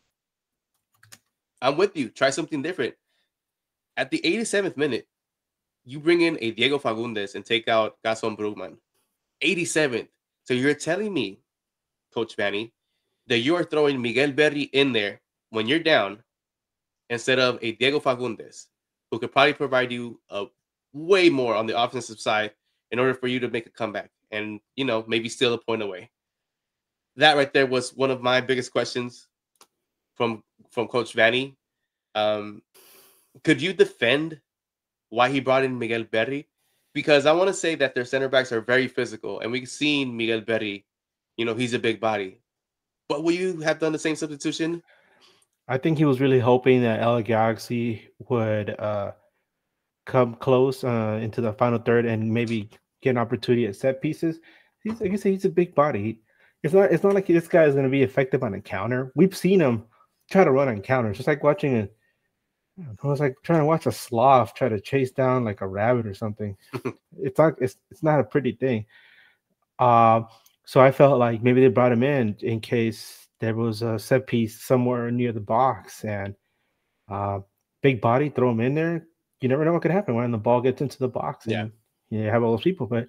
I'm with you. Try something different. At the eighty-seventh minute, you bring in a Diego Fagundes and take out Gaston Brugman. eighty-seventh. So you're telling me, Coach Vanney, that you are throwing Miguel Berry in there when you're down instead of a Diego Fagundes, who could probably provide you a way more on the offensive side in order for you to make a comeback and, you know, maybe steal a point away. That right there was one of my biggest questions from from Coach Vanney. Um, could you defend why he brought in Miguel Berry? Because I want to say that their center backs are very physical, and we've seen Miguel Berry, you know, he's a big body. But will you have done the same substitution? I think he was really hoping that L A Galaxy would uh, come close uh, into the final third and maybe get an opportunity at set pieces. He's like I said, he's a big body. It's not it's not like this guy is going to be effective on a counter. We've seen him try to run on counters, just like watching a. I was like trying to watch a sloth try to chase down like a rabbit or something. It's not it's it's not a pretty thing. Uh, so I felt like maybe they brought him in in case there was a set piece somewhere near the box, and uh, big body, throw him in there. You never know what could happen when the ball gets into the box and Yeah. you have all those people. But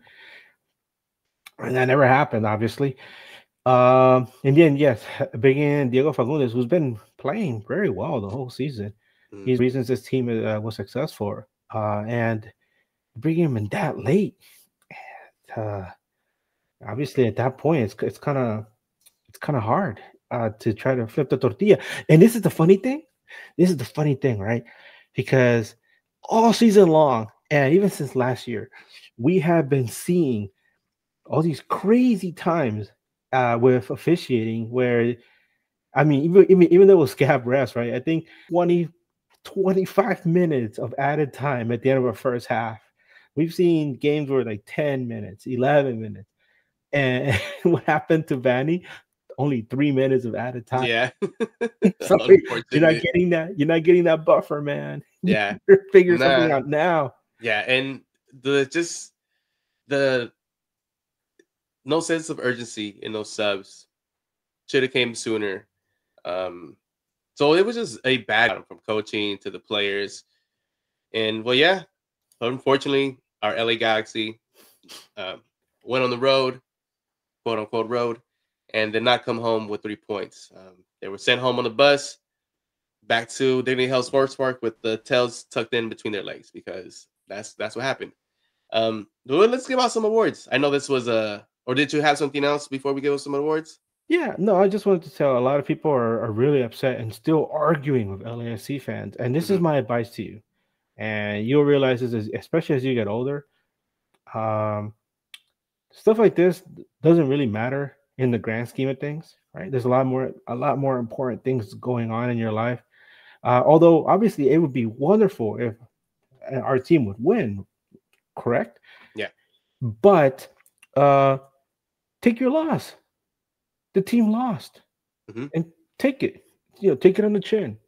and that never happened, obviously. Um, and then yes, bring in Diego Fagundes, who's been playing very well the whole season. Mm. He's the reasons this team uh, was successful. Uh, and bring him in that late. Uh, obviously, at that point, it's it's kind of it's kind of hard uh, to try to flip the tortilla. And this is the funny thing. This is the funny thing, right? Because all season long, and even since last year, we have been seeing all these crazy times uh, with officiating where, I mean, even, even, even though it was scab rest, right? I think twenty, twenty-five minutes of added time at the end of our first half. We've seen games where like ten minutes, eleven minutes. And what happened to Vanney? Only three minutes of added time. Yeah. Sorry, you're not getting that. You're not getting that buffer, man. Yeah. You're figure Nah. something out now. Yeah, and the just the no sense of urgency in those subs should have came sooner. Um, so it was just a bad from coaching to the players, and well, yeah, unfortunately, our L A Galaxy uh, went on the road, quote unquote road, and did not come home with three points. Um, they were sent home on the bus back to Dignity Health Sports Park with the tails tucked in between their legs because that's that's what happened. Um, well, let's give out some awards. I know this was a, or did you have something else before we give out some awards? Yeah, no, I just wanted to tell a lot of people are, are really upset and still arguing with L A F C fans. And this Mm-hmm. is my advice to you. And you'll realize this, is, especially as you get older, um, stuff like this doesn't really matter in the grand scheme of things, right? There's a lot more, a lot more important things going on in your life. Uh, although obviously it would be wonderful if our team would win, correct? Yeah. But uh, take your loss. The team lost, mm-hmm. and take it. You know, take it on the chin.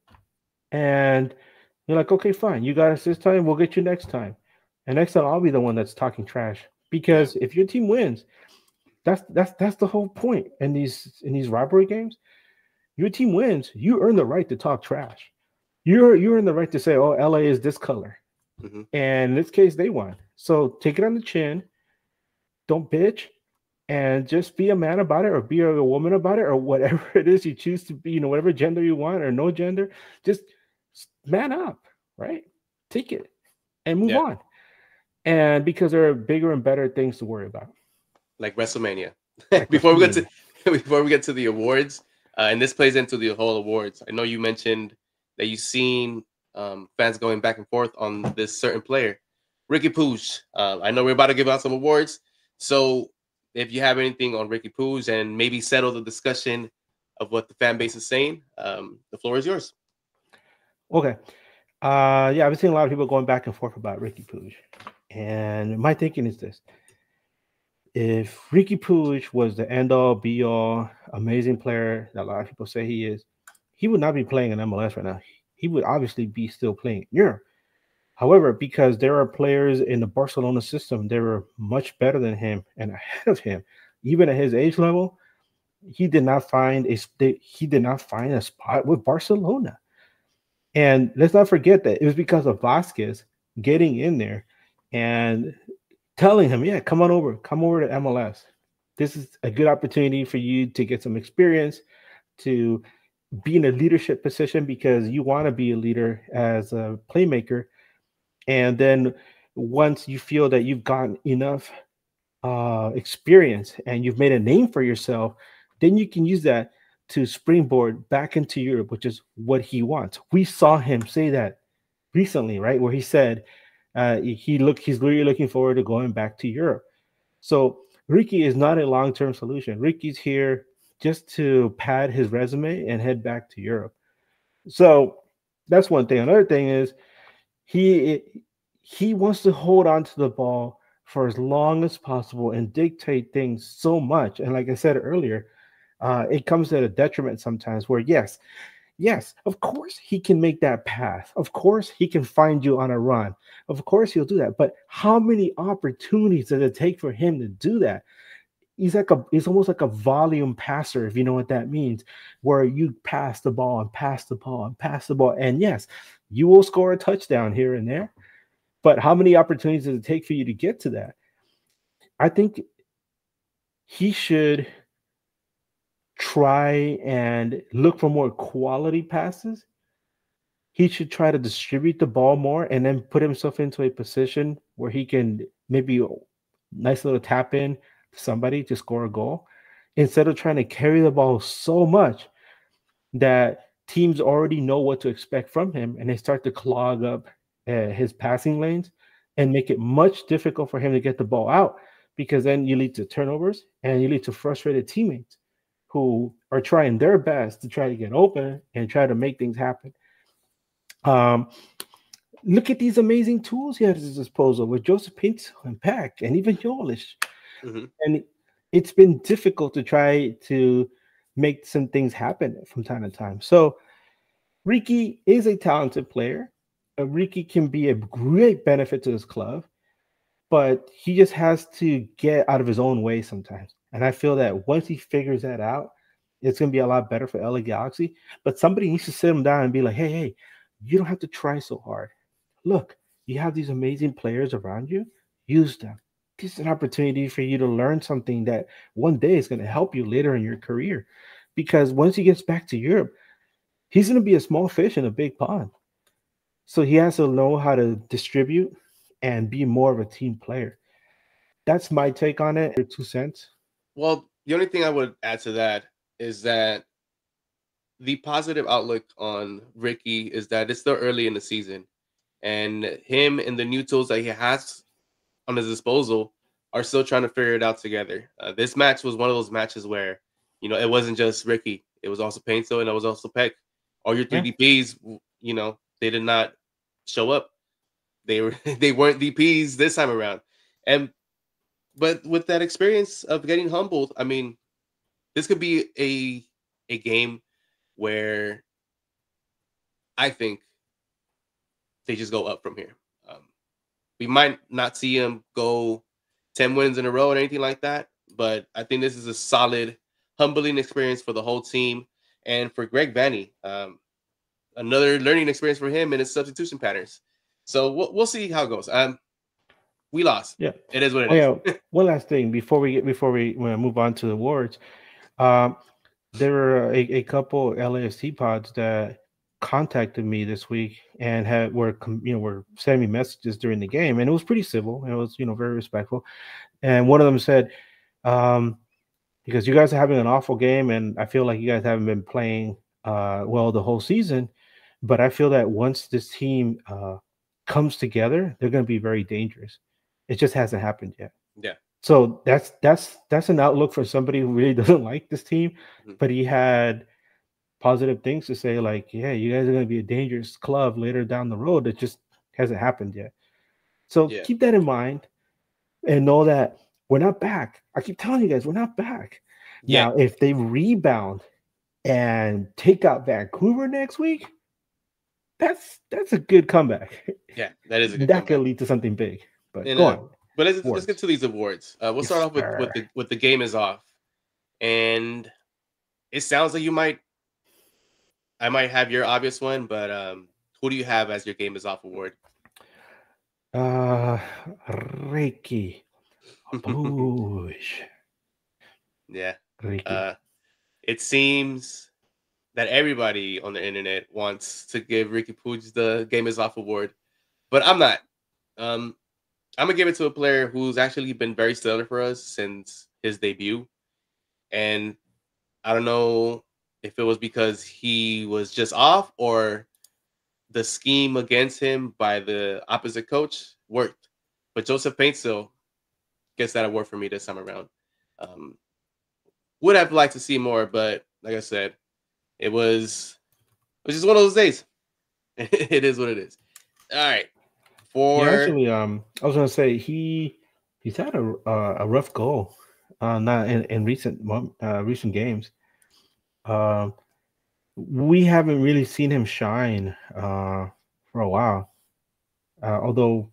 And you're like, okay, fine. You got us this time. We'll get you next time. And next time, I'll be the one that's talking trash. Because if your team wins, that's that's that's the whole point in these in these rivalry games. Your team wins, you earn the right to talk trash. You're you earn the right to say, "Oh, L A is this color," mm-hmm. and in this case, they won. So take it on the chin. Don't bitch. And just be a man about it, or be a woman about it, or whatever it is you choose to be, you know, whatever gender you want, or no gender, just man up, right? Take it and move yeah. on. And because there are bigger and better things to worry about. Like WrestleMania. Like before WrestleMania. we get to before we get to the awards, uh, and this plays into the whole awards. I know you mentioned that you've seen um, fans going back and forth on this certain player, Riqui Puig. Uh, I know we're about to give out some awards, so if you have anything on Riqui Puig and maybe settle the discussion of what the fan base is saying, um, the floor is yours. Okay. Uh, yeah, I've been seeing a lot of people going back and forth about Riqui Puig. And my thinking is this. If Riqui Puig was the end-all, be-all, amazing player that a lot of people say he is, he would not be playing in M L S right now. He would obviously be still playing in Europe. However, because there are players in the Barcelona system that were much better than him and ahead of him, even at his age level, he did not find a he did not find a spot with Barcelona. And let's not forget that it was because of Vasquez getting in there and telling him, "Yeah, come on over, come over to M L S. This is a good opportunity for you to get some experience, to be in a leadership position because you want to be a leader as a playmaker." And then once you feel that you've gotten enough uh, experience and you've made a name for yourself, then you can use that to springboard back into Europe, which is what he wants. We saw him say that recently, right? Where he said uh, he look he's really looking forward to going back to Europe. So Riqui is not a long-term solution. Ricky's here just to pad his resume and head back to Europe. So that's one thing. Another thing is he he wants to hold on to the ball for as long as possible and dictate things so much. And like I said earlier, uh, it comes at a detriment sometimes where, yes, yes, of course he can make that pass. Of course he can find you on a run. Of course he'll do that. But how many opportunities does it take for him to do that? He's like a he's almost like a volume passer, if you know what that means, where you pass the ball and pass the ball and pass the ball. And yes, you will score a touchdown here and there. But how many opportunities does it take for you to get to that? I think he should try and look for more quality passes. He should try to distribute the ball more and then put himself into a position where he can maybe nice little tap in to somebody to score a goal instead of trying to carry the ball so much that teams already know what to expect from him and they start to clog up uh, his passing lanes and make it much difficult for him to get the ball out, because then you lead to turnovers and you lead to frustrated teammates who are trying their best to try to get open and try to make things happen. Um, look at these amazing tools he has at his disposal with Joseph Pinto and Peck and even Yolish. Mm-hmm. And it's been difficult to try to make some things happen from time to time. So Riqui is a talented player. uh, Riqui can be a great benefit to this club, but he just has to get out of his own way sometimes. And I feel that once he figures that out, it's going to be a lot better for L A Galaxy. But somebody needs to sit him down and be like, hey, hey, you don't have to try so hard. Look, you have these amazing players around you. Use them. This is an opportunity for you to learn something that one day is going to help you later in your career. Because once he gets back to Europe, he's going to be a small fish in a big pond. So he has to know how to distribute and be more of a team player. That's my take on it. Two cents. Well, the only thing I would add to that is that the positive outlook on Riqui is that it's still early in the season, and him and the new tools that he has on his disposal are still trying to figure it out together. Uh, this match was one of those matches where, you know, it wasn't just Riqui. It was also Painto and it was also Peck. All your three yeah. D Ps, you know, they did not show up. They were they weren't D Ps this time around. And but with that experience of getting humbled, I mean, this could be a a game where I think they just go up from here. Um, we might not see him go ten wins in a row or anything like that, but I think this is a solid, humbling experience for the whole team and for Greg Vanney. Um, another learning experience for him and his substitution patterns. So we'll, we'll see how it goes. Um, we lost. Yeah, it is what it oh, is. Yeah. One last thing before we get before we move on to the awards. Um, there were a, a couple L A F C pods that contacted me this week and had were you know were sending me messages during the game, and it was pretty civil and it was you know very respectful. And one of them said, um, because you guys are having an awful game, and I feel like you guys haven't been playing uh, well the whole season, but I feel that once this team uh, comes together, they're going to be very dangerous. It just hasn't happened yet. Yeah. So that's that's that's an outlook for somebody who really doesn't like this team, mm-hmm. but he had positive things to say, like, yeah, you guys are going to be a dangerous club later down the road. It just hasn't happened yet. So yeah. keep that in mind and know that we're not back. I keep telling you guys, we're not back. Yeah. Now, if they rebound and take out Vancouver next week, that's that's a good comeback. Yeah, that is a good that comeback. Could lead to something big. But and, go uh, on. But let's, let's get to these awards. Uh, we'll yes, start off with, sir. with the with the game is off, and it sounds like you might, I might have your obvious one, but um, who do you have as your game is off award? Uh, Riqui. Puig. Yeah. Riqui. Uh, it seems that everybody on the internet wants to give Riqui Puig the game is off award, but I'm not. Um. I'm going to give it to a player who's actually been very stellar for us since his debut. And I don't know if it was because he was just off or the scheme against him by the opposite coach worked. But Joseph Painto gets that award for me this time around. Um, would have liked to see more, but like I said, it was, it was just one of those days. It is what it is. All right. For yeah, actually, um, I was gonna say he he's had a uh, a rough go, uh, not in, in recent uh, recent games. Um, we haven't really seen him shine uh, for a while. Uh, although,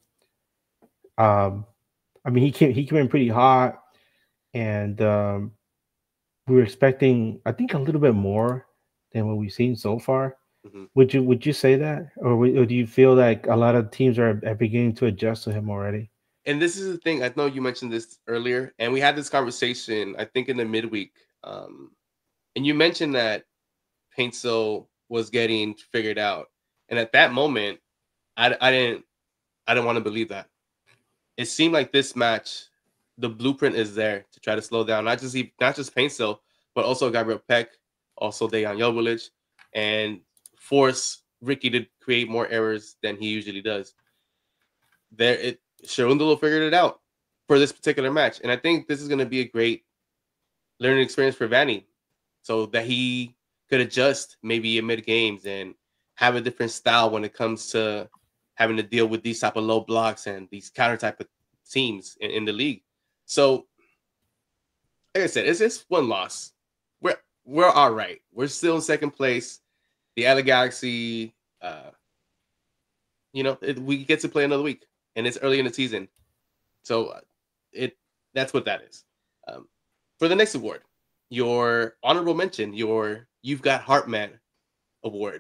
um, I mean, he came he came in pretty hot, and um, we were expecting, I think, a little bit more than what we've seen so far. Mm-hmm. Would you would you say that, or, or do you feel like a lot of teams are, are beginning to adjust to him already? And this is the thing. I know you mentioned this earlier, and we had this conversation, I think, in the midweek. Um, and you mentioned that Painto was getting figured out, and at that moment, I, I didn't I didn't want to believe that. It seemed like this match, the blueprint is there to try to slow down not just not just Painto, but also Gabriel Peck, also Dejan Joveljic, and force Riqui to create more errors than he usually does. There, it Cherundolo figured it out for this particular match, and I think this is going to be a great learning experience for Vanney, so that he could adjust maybe in mid games and have a different style when it comes to having to deal with these type of low blocks and these counter type of teams in, in the league. So, like I said, it's just one loss. We're we're all right. We're still in second place. The L A Galaxy uh, you know, it, we get to play another week, and it's early in the season, so uh, it that's what that is. Um, for the next award, your honorable mention, your You've Got Heart Man award.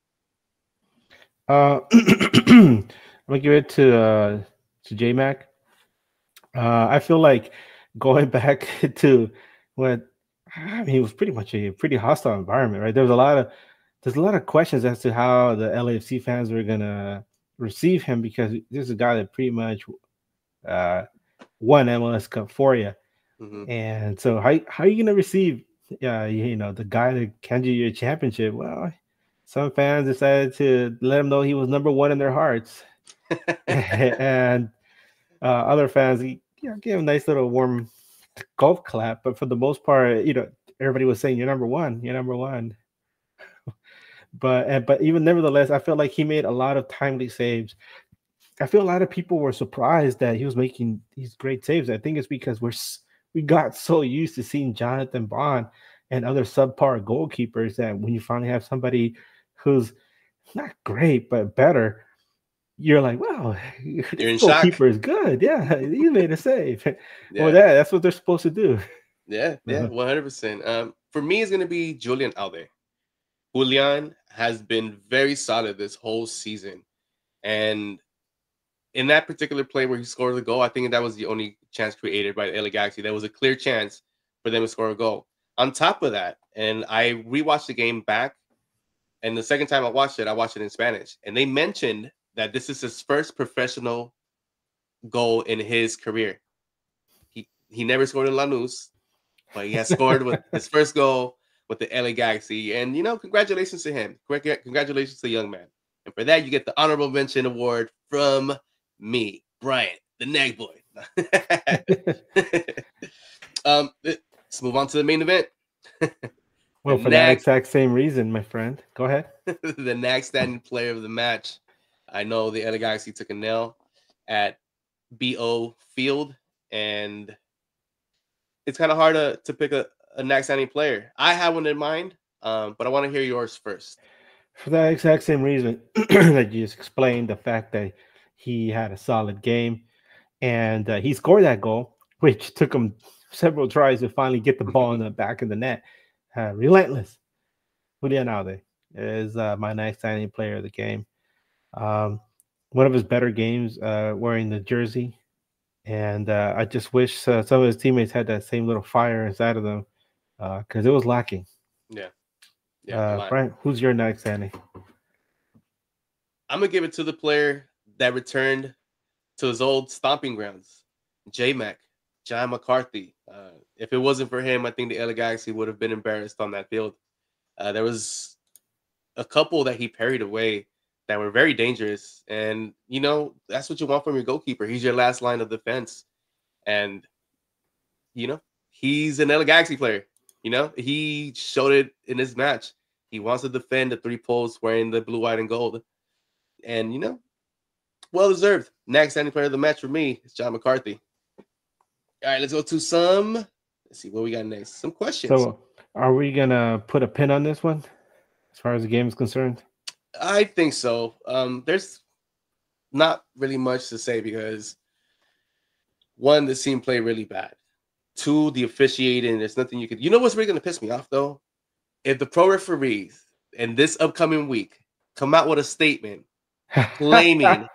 Uh, I'm gonna give it to uh, to J Mac. Uh, I feel like going back to what I mean, it was pretty much a pretty hostile environment, right? There was a lot of there's a lot of questions as to how the L A F C fans were gonna receive him because this is a guy that pretty much uh, won M L S Cup for you, Mm-hmm. and so how how are you gonna receive, uh, you know, the guy that handed you a championship? Well, some fans decided to let him know he was number one in their hearts, and uh, other fans, you know, gave him a nice little warm golf clap. But for the most part, you know, everybody was saying, "You're number one. You're number one." But and, but even nevertheless, I feel like he made a lot of timely saves. I feel a lot of people were surprised that he was making these great saves. I think it's because we're s- we got so used to seeing Jonathan Bond and other subpar goalkeepers that when you finally have somebody who's not great but better, you're like, wow, You're this in shock. goalkeeper is good. Yeah, he made a save. Well, Yeah, that that's what they're supposed to do. yeah, yeah, Uh-huh. one hundred percent. Um, for me, it's gonna be Julian Alde. Julian has been very solid this whole season, and in that particular play where he scored the goal, I think that was the only chance created by the L A Galaxy. There was a clear chance for them to score a goal. On top of that, and I rewatched the game back, and the second time I watched it, I watched it in Spanish, and they mentioned that this is his first professional goal in his career. He he never scored in Lanús, but he has scored with his first goal with the L A Galaxy, and you know, congratulations to him. Congratulations to the young man, and for that, you get the honorable mention award from me, Bryant, the Neg Boy. um, let's move on to the main event. The Well, for that Nag, exact same reason, my friend. Go ahead. the Nag standing player of the match. I know the L A Galaxy took a nail at B O Field, and it's kind of hard to, to pick a, a Nag standing player. I have one in mind, um, but I want to hear yours first. For that exact same reason that you just explained, the fact that he had a solid game and uh, he scored that goal, which took him several tries to finally get the ball in the back of the net. Uh, relentless. Julian Alde is uh, my next standing player of the game. Um, one of his better games uh, wearing the jersey. And uh, I just wish uh, some of his teammates had that same little fire inside of them because uh, it was lacking. Yeah, yeah, a Uh, lot. Brian, who's your next standing? I'm gonna give it to the player that returned to his old stomping grounds, J Mac, John McCarthy. Uh, if it wasn't for him, I think the L A Galaxy would have been embarrassed on that field. Uh, there was a couple that he parried away that were very dangerous, and you know that's what you want from your goalkeeper. He's your last line of defense, and you know he's an L A Galaxy player. You know he showed it in this match. He wants to defend the three posts wearing the blue, white, and gold, and you know well deserved. Next standing player of the match for me is John McCarthy. All right, let's go to some. Let's see what we got next. Some questions. So, are we gonna put a pin on this one, as far as the game is concerned? I think so. Um, there's not really much to say because one, the team played really bad. Two, the officiating. There's nothing you could. You know what's really gonna piss me off though? If the pro referees in this upcoming week come out with a statement claiming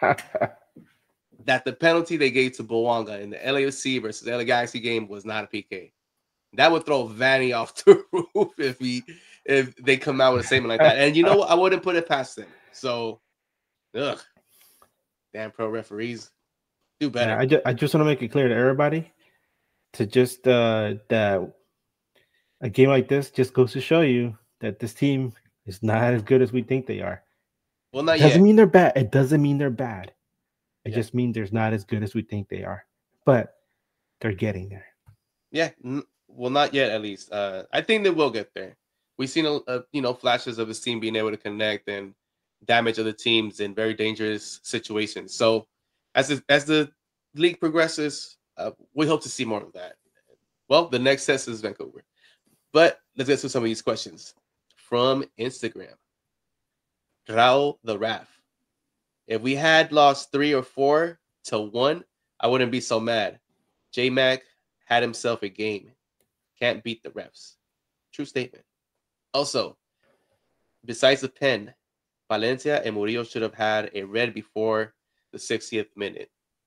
that the penalty they gave to Bowanga in the L A F C versus L A Galaxy game was not a P K. That would throw Vanney off the roof if he if they come out with a statement like that. And you know what? I wouldn't put it past them. So, ugh, damn pro referees, do Yeah, better. I just I just want to make it clear to everybody to just uh, that a game like this just goes to show you that this team is not as good as we think they are. Well, It not doesn't yet. mean they're bad. It doesn't mean they're bad. It Yeah. just means there's not as good as we think they are. But they're getting there. Yeah, n- well, not yet. At least, uh, I think they will get there. We've seen a, a you know flashes of his team being able to connect and damage other teams in very dangerous situations. So, as the, as the league progresses, uh, we hope to see more of that. Well, the next test is Vancouver. But let's get to some of these questions from Instagram. Raul the Raf. If we had lost three or four to one, I wouldn't be so mad. J-Mac had himself a game. Can't beat the refs. True statement. Also, besides the pen, Valencia and Murillo should have had a red before the sixtieth minute.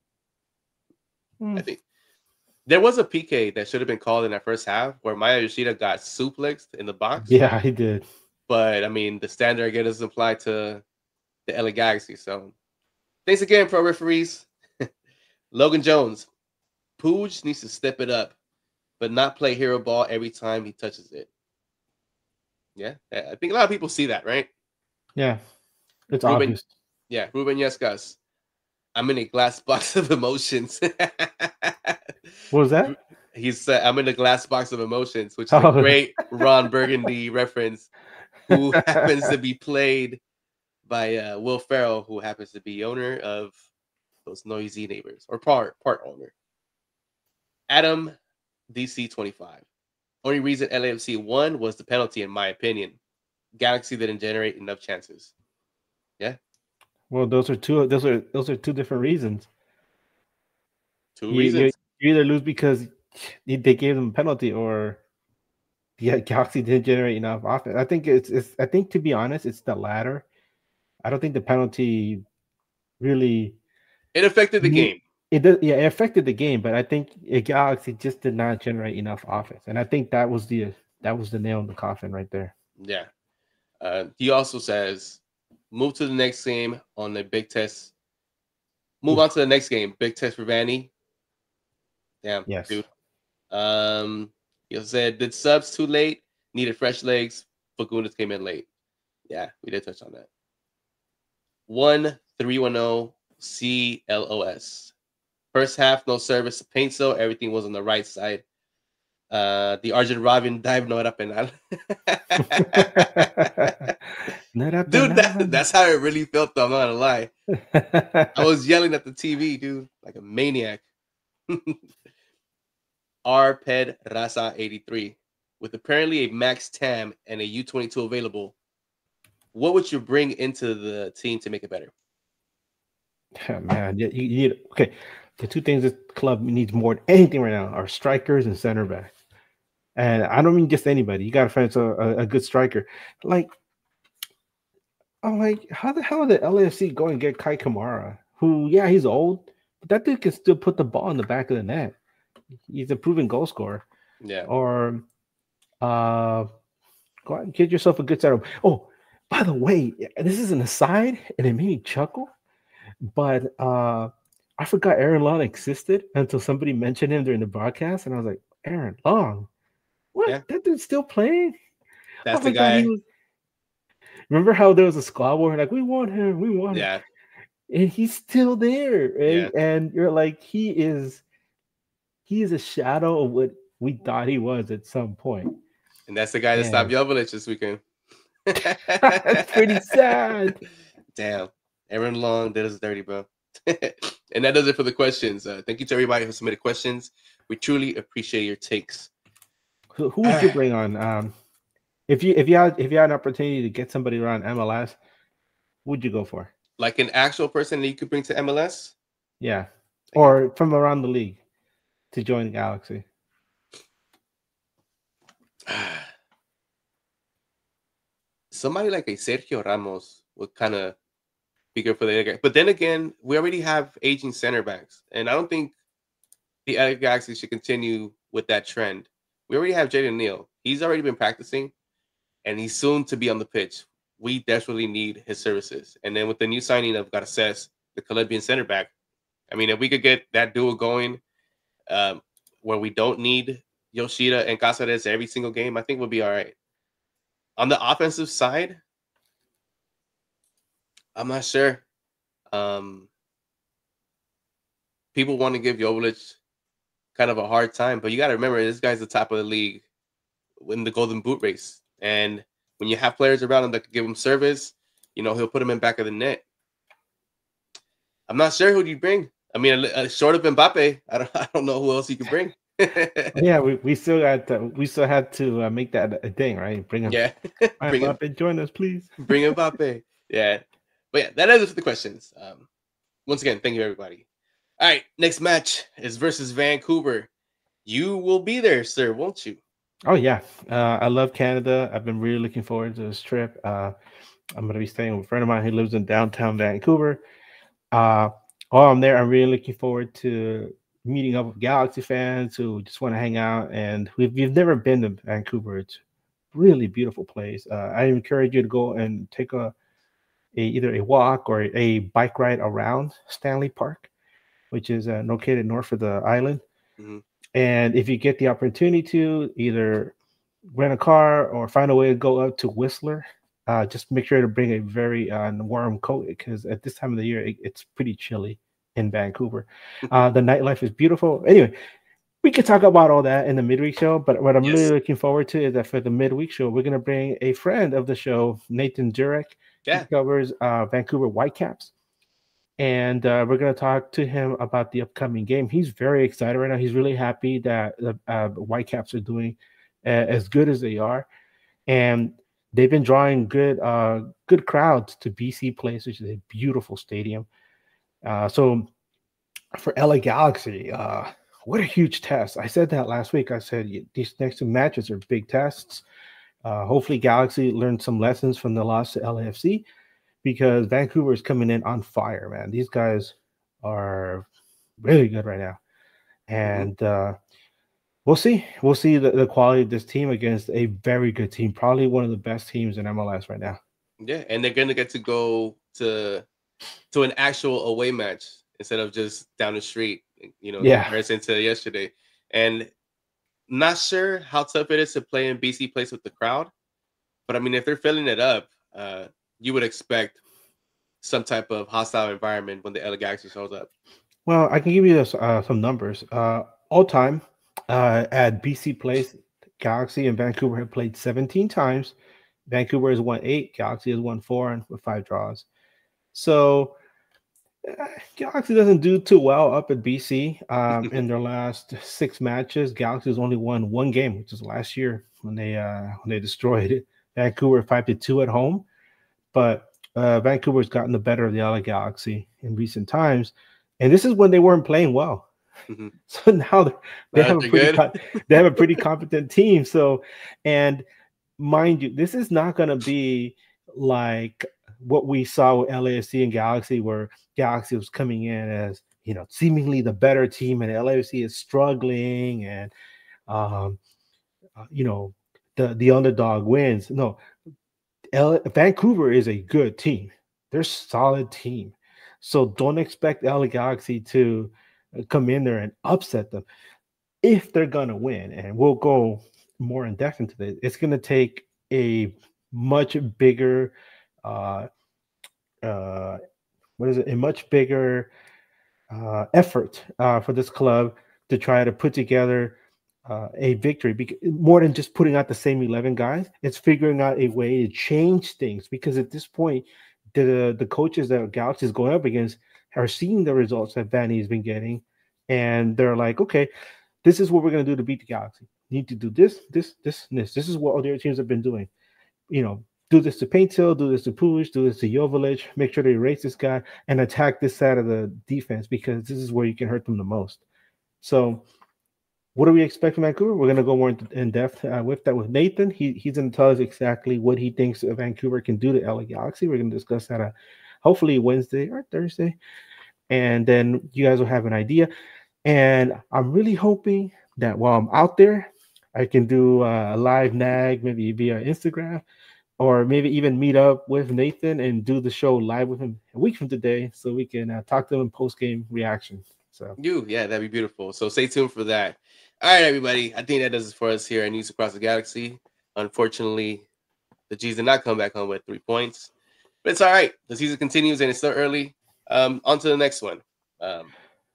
Mm. I think there was a P K that should have been called in that first half where Maya Yoshida got suplexed in the box. Yeah, he did. But, I mean, the standard, again, doesn't apply to the L A Galaxy. So, thanks again, pro referees. Logan Jones. Puig needs to step it up, but not play hero ball every time he touches it. Yeah, I think a lot of people see that, right? Yeah, it's Ruben, obvious. Yeah, Ruben Yescas. I'm in a glass box of emotions. What was that? He said, I'm in a glass box of emotions, which is a Oh. great Ron Burgundy reference, who happens to be played by uh, Will Ferrell, who happens to be owner of those noisy neighbors, or part part owner. Adam D C twenty-five. Only reason L A F C won was the penalty, in my opinion. Galaxy didn't generate enough chances. Yeah. Well, those are two. Those are those are two different reasons. Two you, reasons. You, you either lose because they gave them a penalty, or the Galaxy didn't generate enough offense. I think it's, it's. I think, to be honest, it's the latter. I don't think the penalty really. It affected the game. It does, yeah, it affected the game, but I think Galaxy just did not generate enough offense, and I think that was the that was the nail in the coffin right there. Yeah. Uh, he also says, move to the next game on the big test. Move on to the next game. Big test for Vanney. Damn, yes, dude. Um, he also said, did subs too late? Needed fresh legs. Fagundes came in late. Yeah, we did touch on that. one three one zero C L O S. First half, no service to paint, so everything was on the right side. Uh, the Argent Robin dive no era penal. Dude, that, that's how it really felt, though. I'm not gonna lie. I was yelling at the T V, dude, like a maniac. Arped Raza eighty-three. With apparently a max T A M and a U twenty-two available, what would you bring into the team to make it better? Oh, man, you, you need okay. The two things this club needs more than anything right now are strikers and center back. And I don't mean just anybody. You got to find a, a, a good striker. Like, I'm like, how the hell did L A F C go and get Kai Kamara? Who, yeah, he's old, but that dude can still put the ball in the back of the net. He's a proven goal scorer. Yeah. Or, uh, go out and get yourself a good setup. Oh, by the way, this is an aside, and it made me chuckle. But uh, I forgot Aaron Long existed until somebody mentioned him during the broadcast, and I was like, Aaron Long, what? Yeah. That dude's still playing? That's the guy. Was... Remember how there was a squad where like, we want him, we want yeah. him, and he's still there, right? Yeah. And you're like, he is, he is a shadow of what we thought he was at some point. And that's the guy that yeah. stopped Jovic this weekend. That's pretty sad. Damn. Aaron Long did us dirty, bro. And that does it for the questions. Uh, thank you to everybody who submitted questions. We truly appreciate your takes. Who, who would you bring on? Um, if you if you had if you had an opportunity to get somebody around M L S, who would you go for? Like an actual person that you could bring to M L S? Yeah, or from around the league to join Galaxy. Somebody like a Sergio Ramos would kind of be good for the Edgar. But then again, we already have aging center backs, and I don't think the Edgar Galaxy should continue with that trend. We already have Jaden Neal. He's already been practicing, and he's soon to be on the pitch. We desperately need his services. And then with the new signing of Garces, the Colombian center back, I mean, if we could get that duo going, um, where we don't need Yoshida and Cáceres every single game, I think we'll be all right. On the offensive side, I'm not sure. Um, people want to give Jovic kind of a hard time, but you got to remember, this guy's the top of the league in the Golden Boot race. And when you have players around him that can give him service, you know, he'll put him in back of the net. I'm not sure who you bring. I mean, uh, short of Mbappe, I don't, I don't know who else you could bring. Yeah, we, we still got to, we still had to uh, make that a thing, right? Bring him. Yeah, bring Mbappe, him. Join us, please. Bring Mbappe. Yeah, But yeah, that is it for the questions. Um, once again, thank you everybody. All right, next match is versus Vancouver. You will be there, sir, won't you? Oh yeah, uh, I love Canada. I've been really looking forward to this trip. Uh, I'm going to be staying with a friend of mine who lives in downtown Vancouver. Uh, while I'm there, I'm really looking forward to meeting up with Galaxy fans who just want to hang out. And we've, we've never been to Vancouver. It's a really beautiful place. Uh, I encourage you to go and take a, a either a walk or a, a bike ride around Stanley Park, which is uh, located north of the island. Mm-hmm. And if you get the opportunity to either rent a car or find a way to go up to Whistler, uh, just make sure to bring a very uh, warm coat because at this time of the year it, it's pretty chilly in Vancouver. Uh, the nightlife is beautiful. Anyway, we could talk about all that in the midweek show, but what I'm Yes. really looking forward to is that for the midweek show, we're going to bring a friend of the show, Nathan Jurek. Yeah. He covers uh, Vancouver Whitecaps. And uh, we're going to talk to him about the upcoming game. He's very excited right now. He's really happy that the uh, Whitecaps are doing uh, as good as they are, and they've been drawing good, uh, good crowds to B C Place, which is a beautiful stadium. Uh, so for L A Galaxy, uh, what a huge test! I said that last week. I said these next two matches are big tests. Uh, hopefully, Galaxy learned some lessons from the loss to L A F C. Because Vancouver is coming in on fire, man. These guys are really good right now. And mm-hmm. uh, we'll see. We'll see the, the quality of this team against a very good team, probably one of the best teams in M L S right now. Yeah, and they're going to get to go to to an actual away match instead of just down the street, you know, yeah. in comparison to yesterday. And not sure how tough it is to play in B C Place with the crowd. But, I mean, if they're filling it up, uh, you would expect some type of hostile environment when the L A Galaxy shows up. Well, I can give you uh, some numbers. Uh, all time uh, at B C Place, Galaxy and Vancouver have played seventeen times. Vancouver has won eight. Galaxy has won four and with five draws. So uh, Galaxy doesn't do too well up at B C. Um, in their last six matches, Galaxy has only won one game, which is last year when they uh, when they destroyed Vancouver five to two at home. But uh, Vancouver's gotten the better of the L A Galaxy in recent times, and this is when they weren't playing well. Mm-hmm. So now they, they have a pretty co- they have a pretty competent team. So, and mind you, this is not going to be like what we saw with L A F C and Galaxy, where Galaxy was coming in as, you know, seemingly the better team, and L A F C is struggling, and um, uh, you know, the the underdog wins. No. L- Vancouver is a good team. They're a solid team. So don't expect L A Galaxy to come in there and upset them if they're going to win. And we'll go more in depth into this. It's going to take a much bigger, uh, uh, what is it? A much bigger uh, effort uh, for this club to try to put together Uh, a victory, because more than just putting out the same eleven guys, it's figuring out a way to change things. Because at this point, the the coaches that Galaxy is going up against are seeing the results that Vanney has been getting, and they're like, okay, this is what we're going to do to beat the Galaxy. You need to do this, this, this, and this. This is what all the other teams have been doing. You know, do this to Paintil, do this to Puig, do this to Joveljic. Make sure they erase this guy and attack this side of the defense, because this is where you can hurt them the most. So, what do we expect from Vancouver? We're going to go more in, in depth uh, with that with Nathan. He, he's going to tell us exactly what he thinks Vancouver can do to L A Galaxy. We're going to discuss that uh, hopefully Wednesday or Thursday. And then you guys will have an idea. And I'm really hoping that while I'm out there, I can do uh, a live nag, maybe via Instagram, or maybe even meet up with Nathan and do the show live with him a week from today, so we can uh, talk to him post-game reaction. So you, yeah, that'd be beautiful. So stay tuned for that. All right, everybody. I think that does it for us here at News Across the Galaxy. Unfortunately, the G's did not come back home with three points, but it's all right. The season continues and it's still early. Um, on to the next one. Um,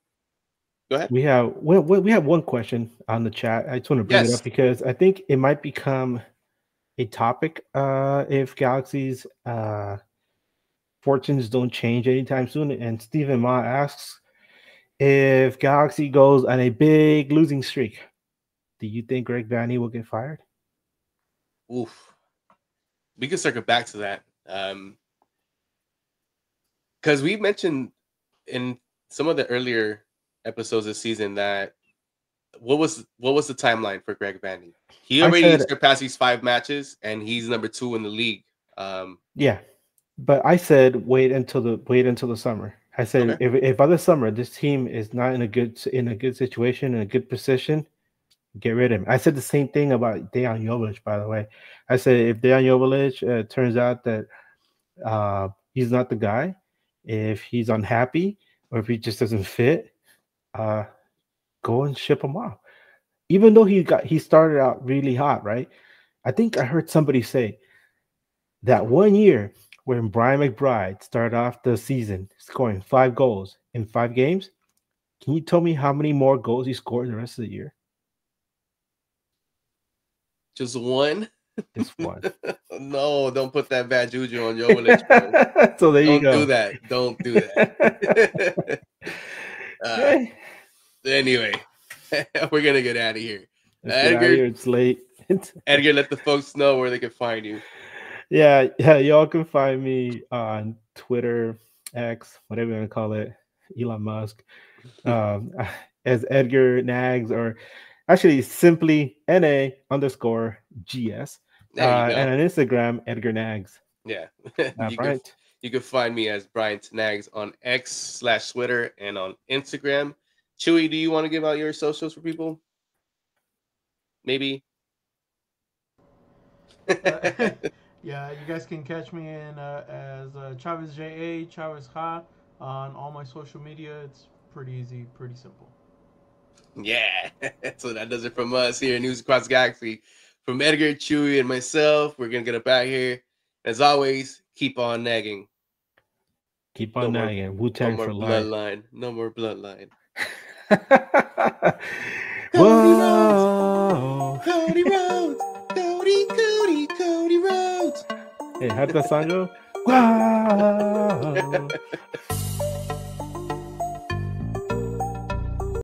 go ahead. We have we, we have one question on the chat. I just want to bring yes. it up because I think it might become a topic uh, if Galaxy's uh, fortunes don't change anytime soon. And Stephen Ma asks, if Galaxy goes on a big losing streak, do you think Greg Vanney will get fired? Oof. We can circle back to that. Um, because we mentioned in some of the earlier episodes this season that what was what was the timeline for Greg Vanney? He I already said- surpassed these five matches, and he's number two in the league. Um, Yeah, but I said wait until the wait until the summer. I said Okay. if if by the summer this team is not in a good in a good situation in a good position, get rid of him. I said the same thing about Dejan Jovic, by the way. I said if Dejan Jovic uh, turns out that uh, he's not the guy, if he's unhappy or if he just doesn't fit, uh, go and ship him off. Even though he got he started out really hot, right? I think I heard somebody say that one year when Brian McBride started off the season scoring five goals in five games, can you tell me how many more goals he scored the rest of the year? just one. Just one. No, don't put that bad juju on Jovic, bro. So there you Don't go. do that. Don't do that. uh, Okay. anyway, we're gonna get out of here. Let's get out of Edgar, here. It's late. Edgar, let the folks know where they can find you. Yeah, yeah, y'all can find me on Twitter, X, whatever you want to call it, Elon Musk, um, as Edgar Nags, or actually simply N A underscore G S. There you Uh, go. and on Instagram, Edgar Nags. Yeah. Uh, you, can, Brian, you can find me as Brian Snags on X slash Twitter and on Instagram. Chewy, do you want to give out your socials for people? Maybe. Uh, yeah, you guys can catch me in uh, as uh, Chavez J A, Chavez Ha on all my social media. It's pretty easy, pretty simple. Yeah. So that does it from us here at News Across the Galaxy. From Edgar, Chewy, and myself, we're going to get up out here. As always, keep on nagging. keep on No more- nagging. No Wu-Tang more for life. bloodline. No more bloodline. Whoa. Cody Rhodes. Cody, Cody, Cody Rhodes. Hey, how did that song go? Wow.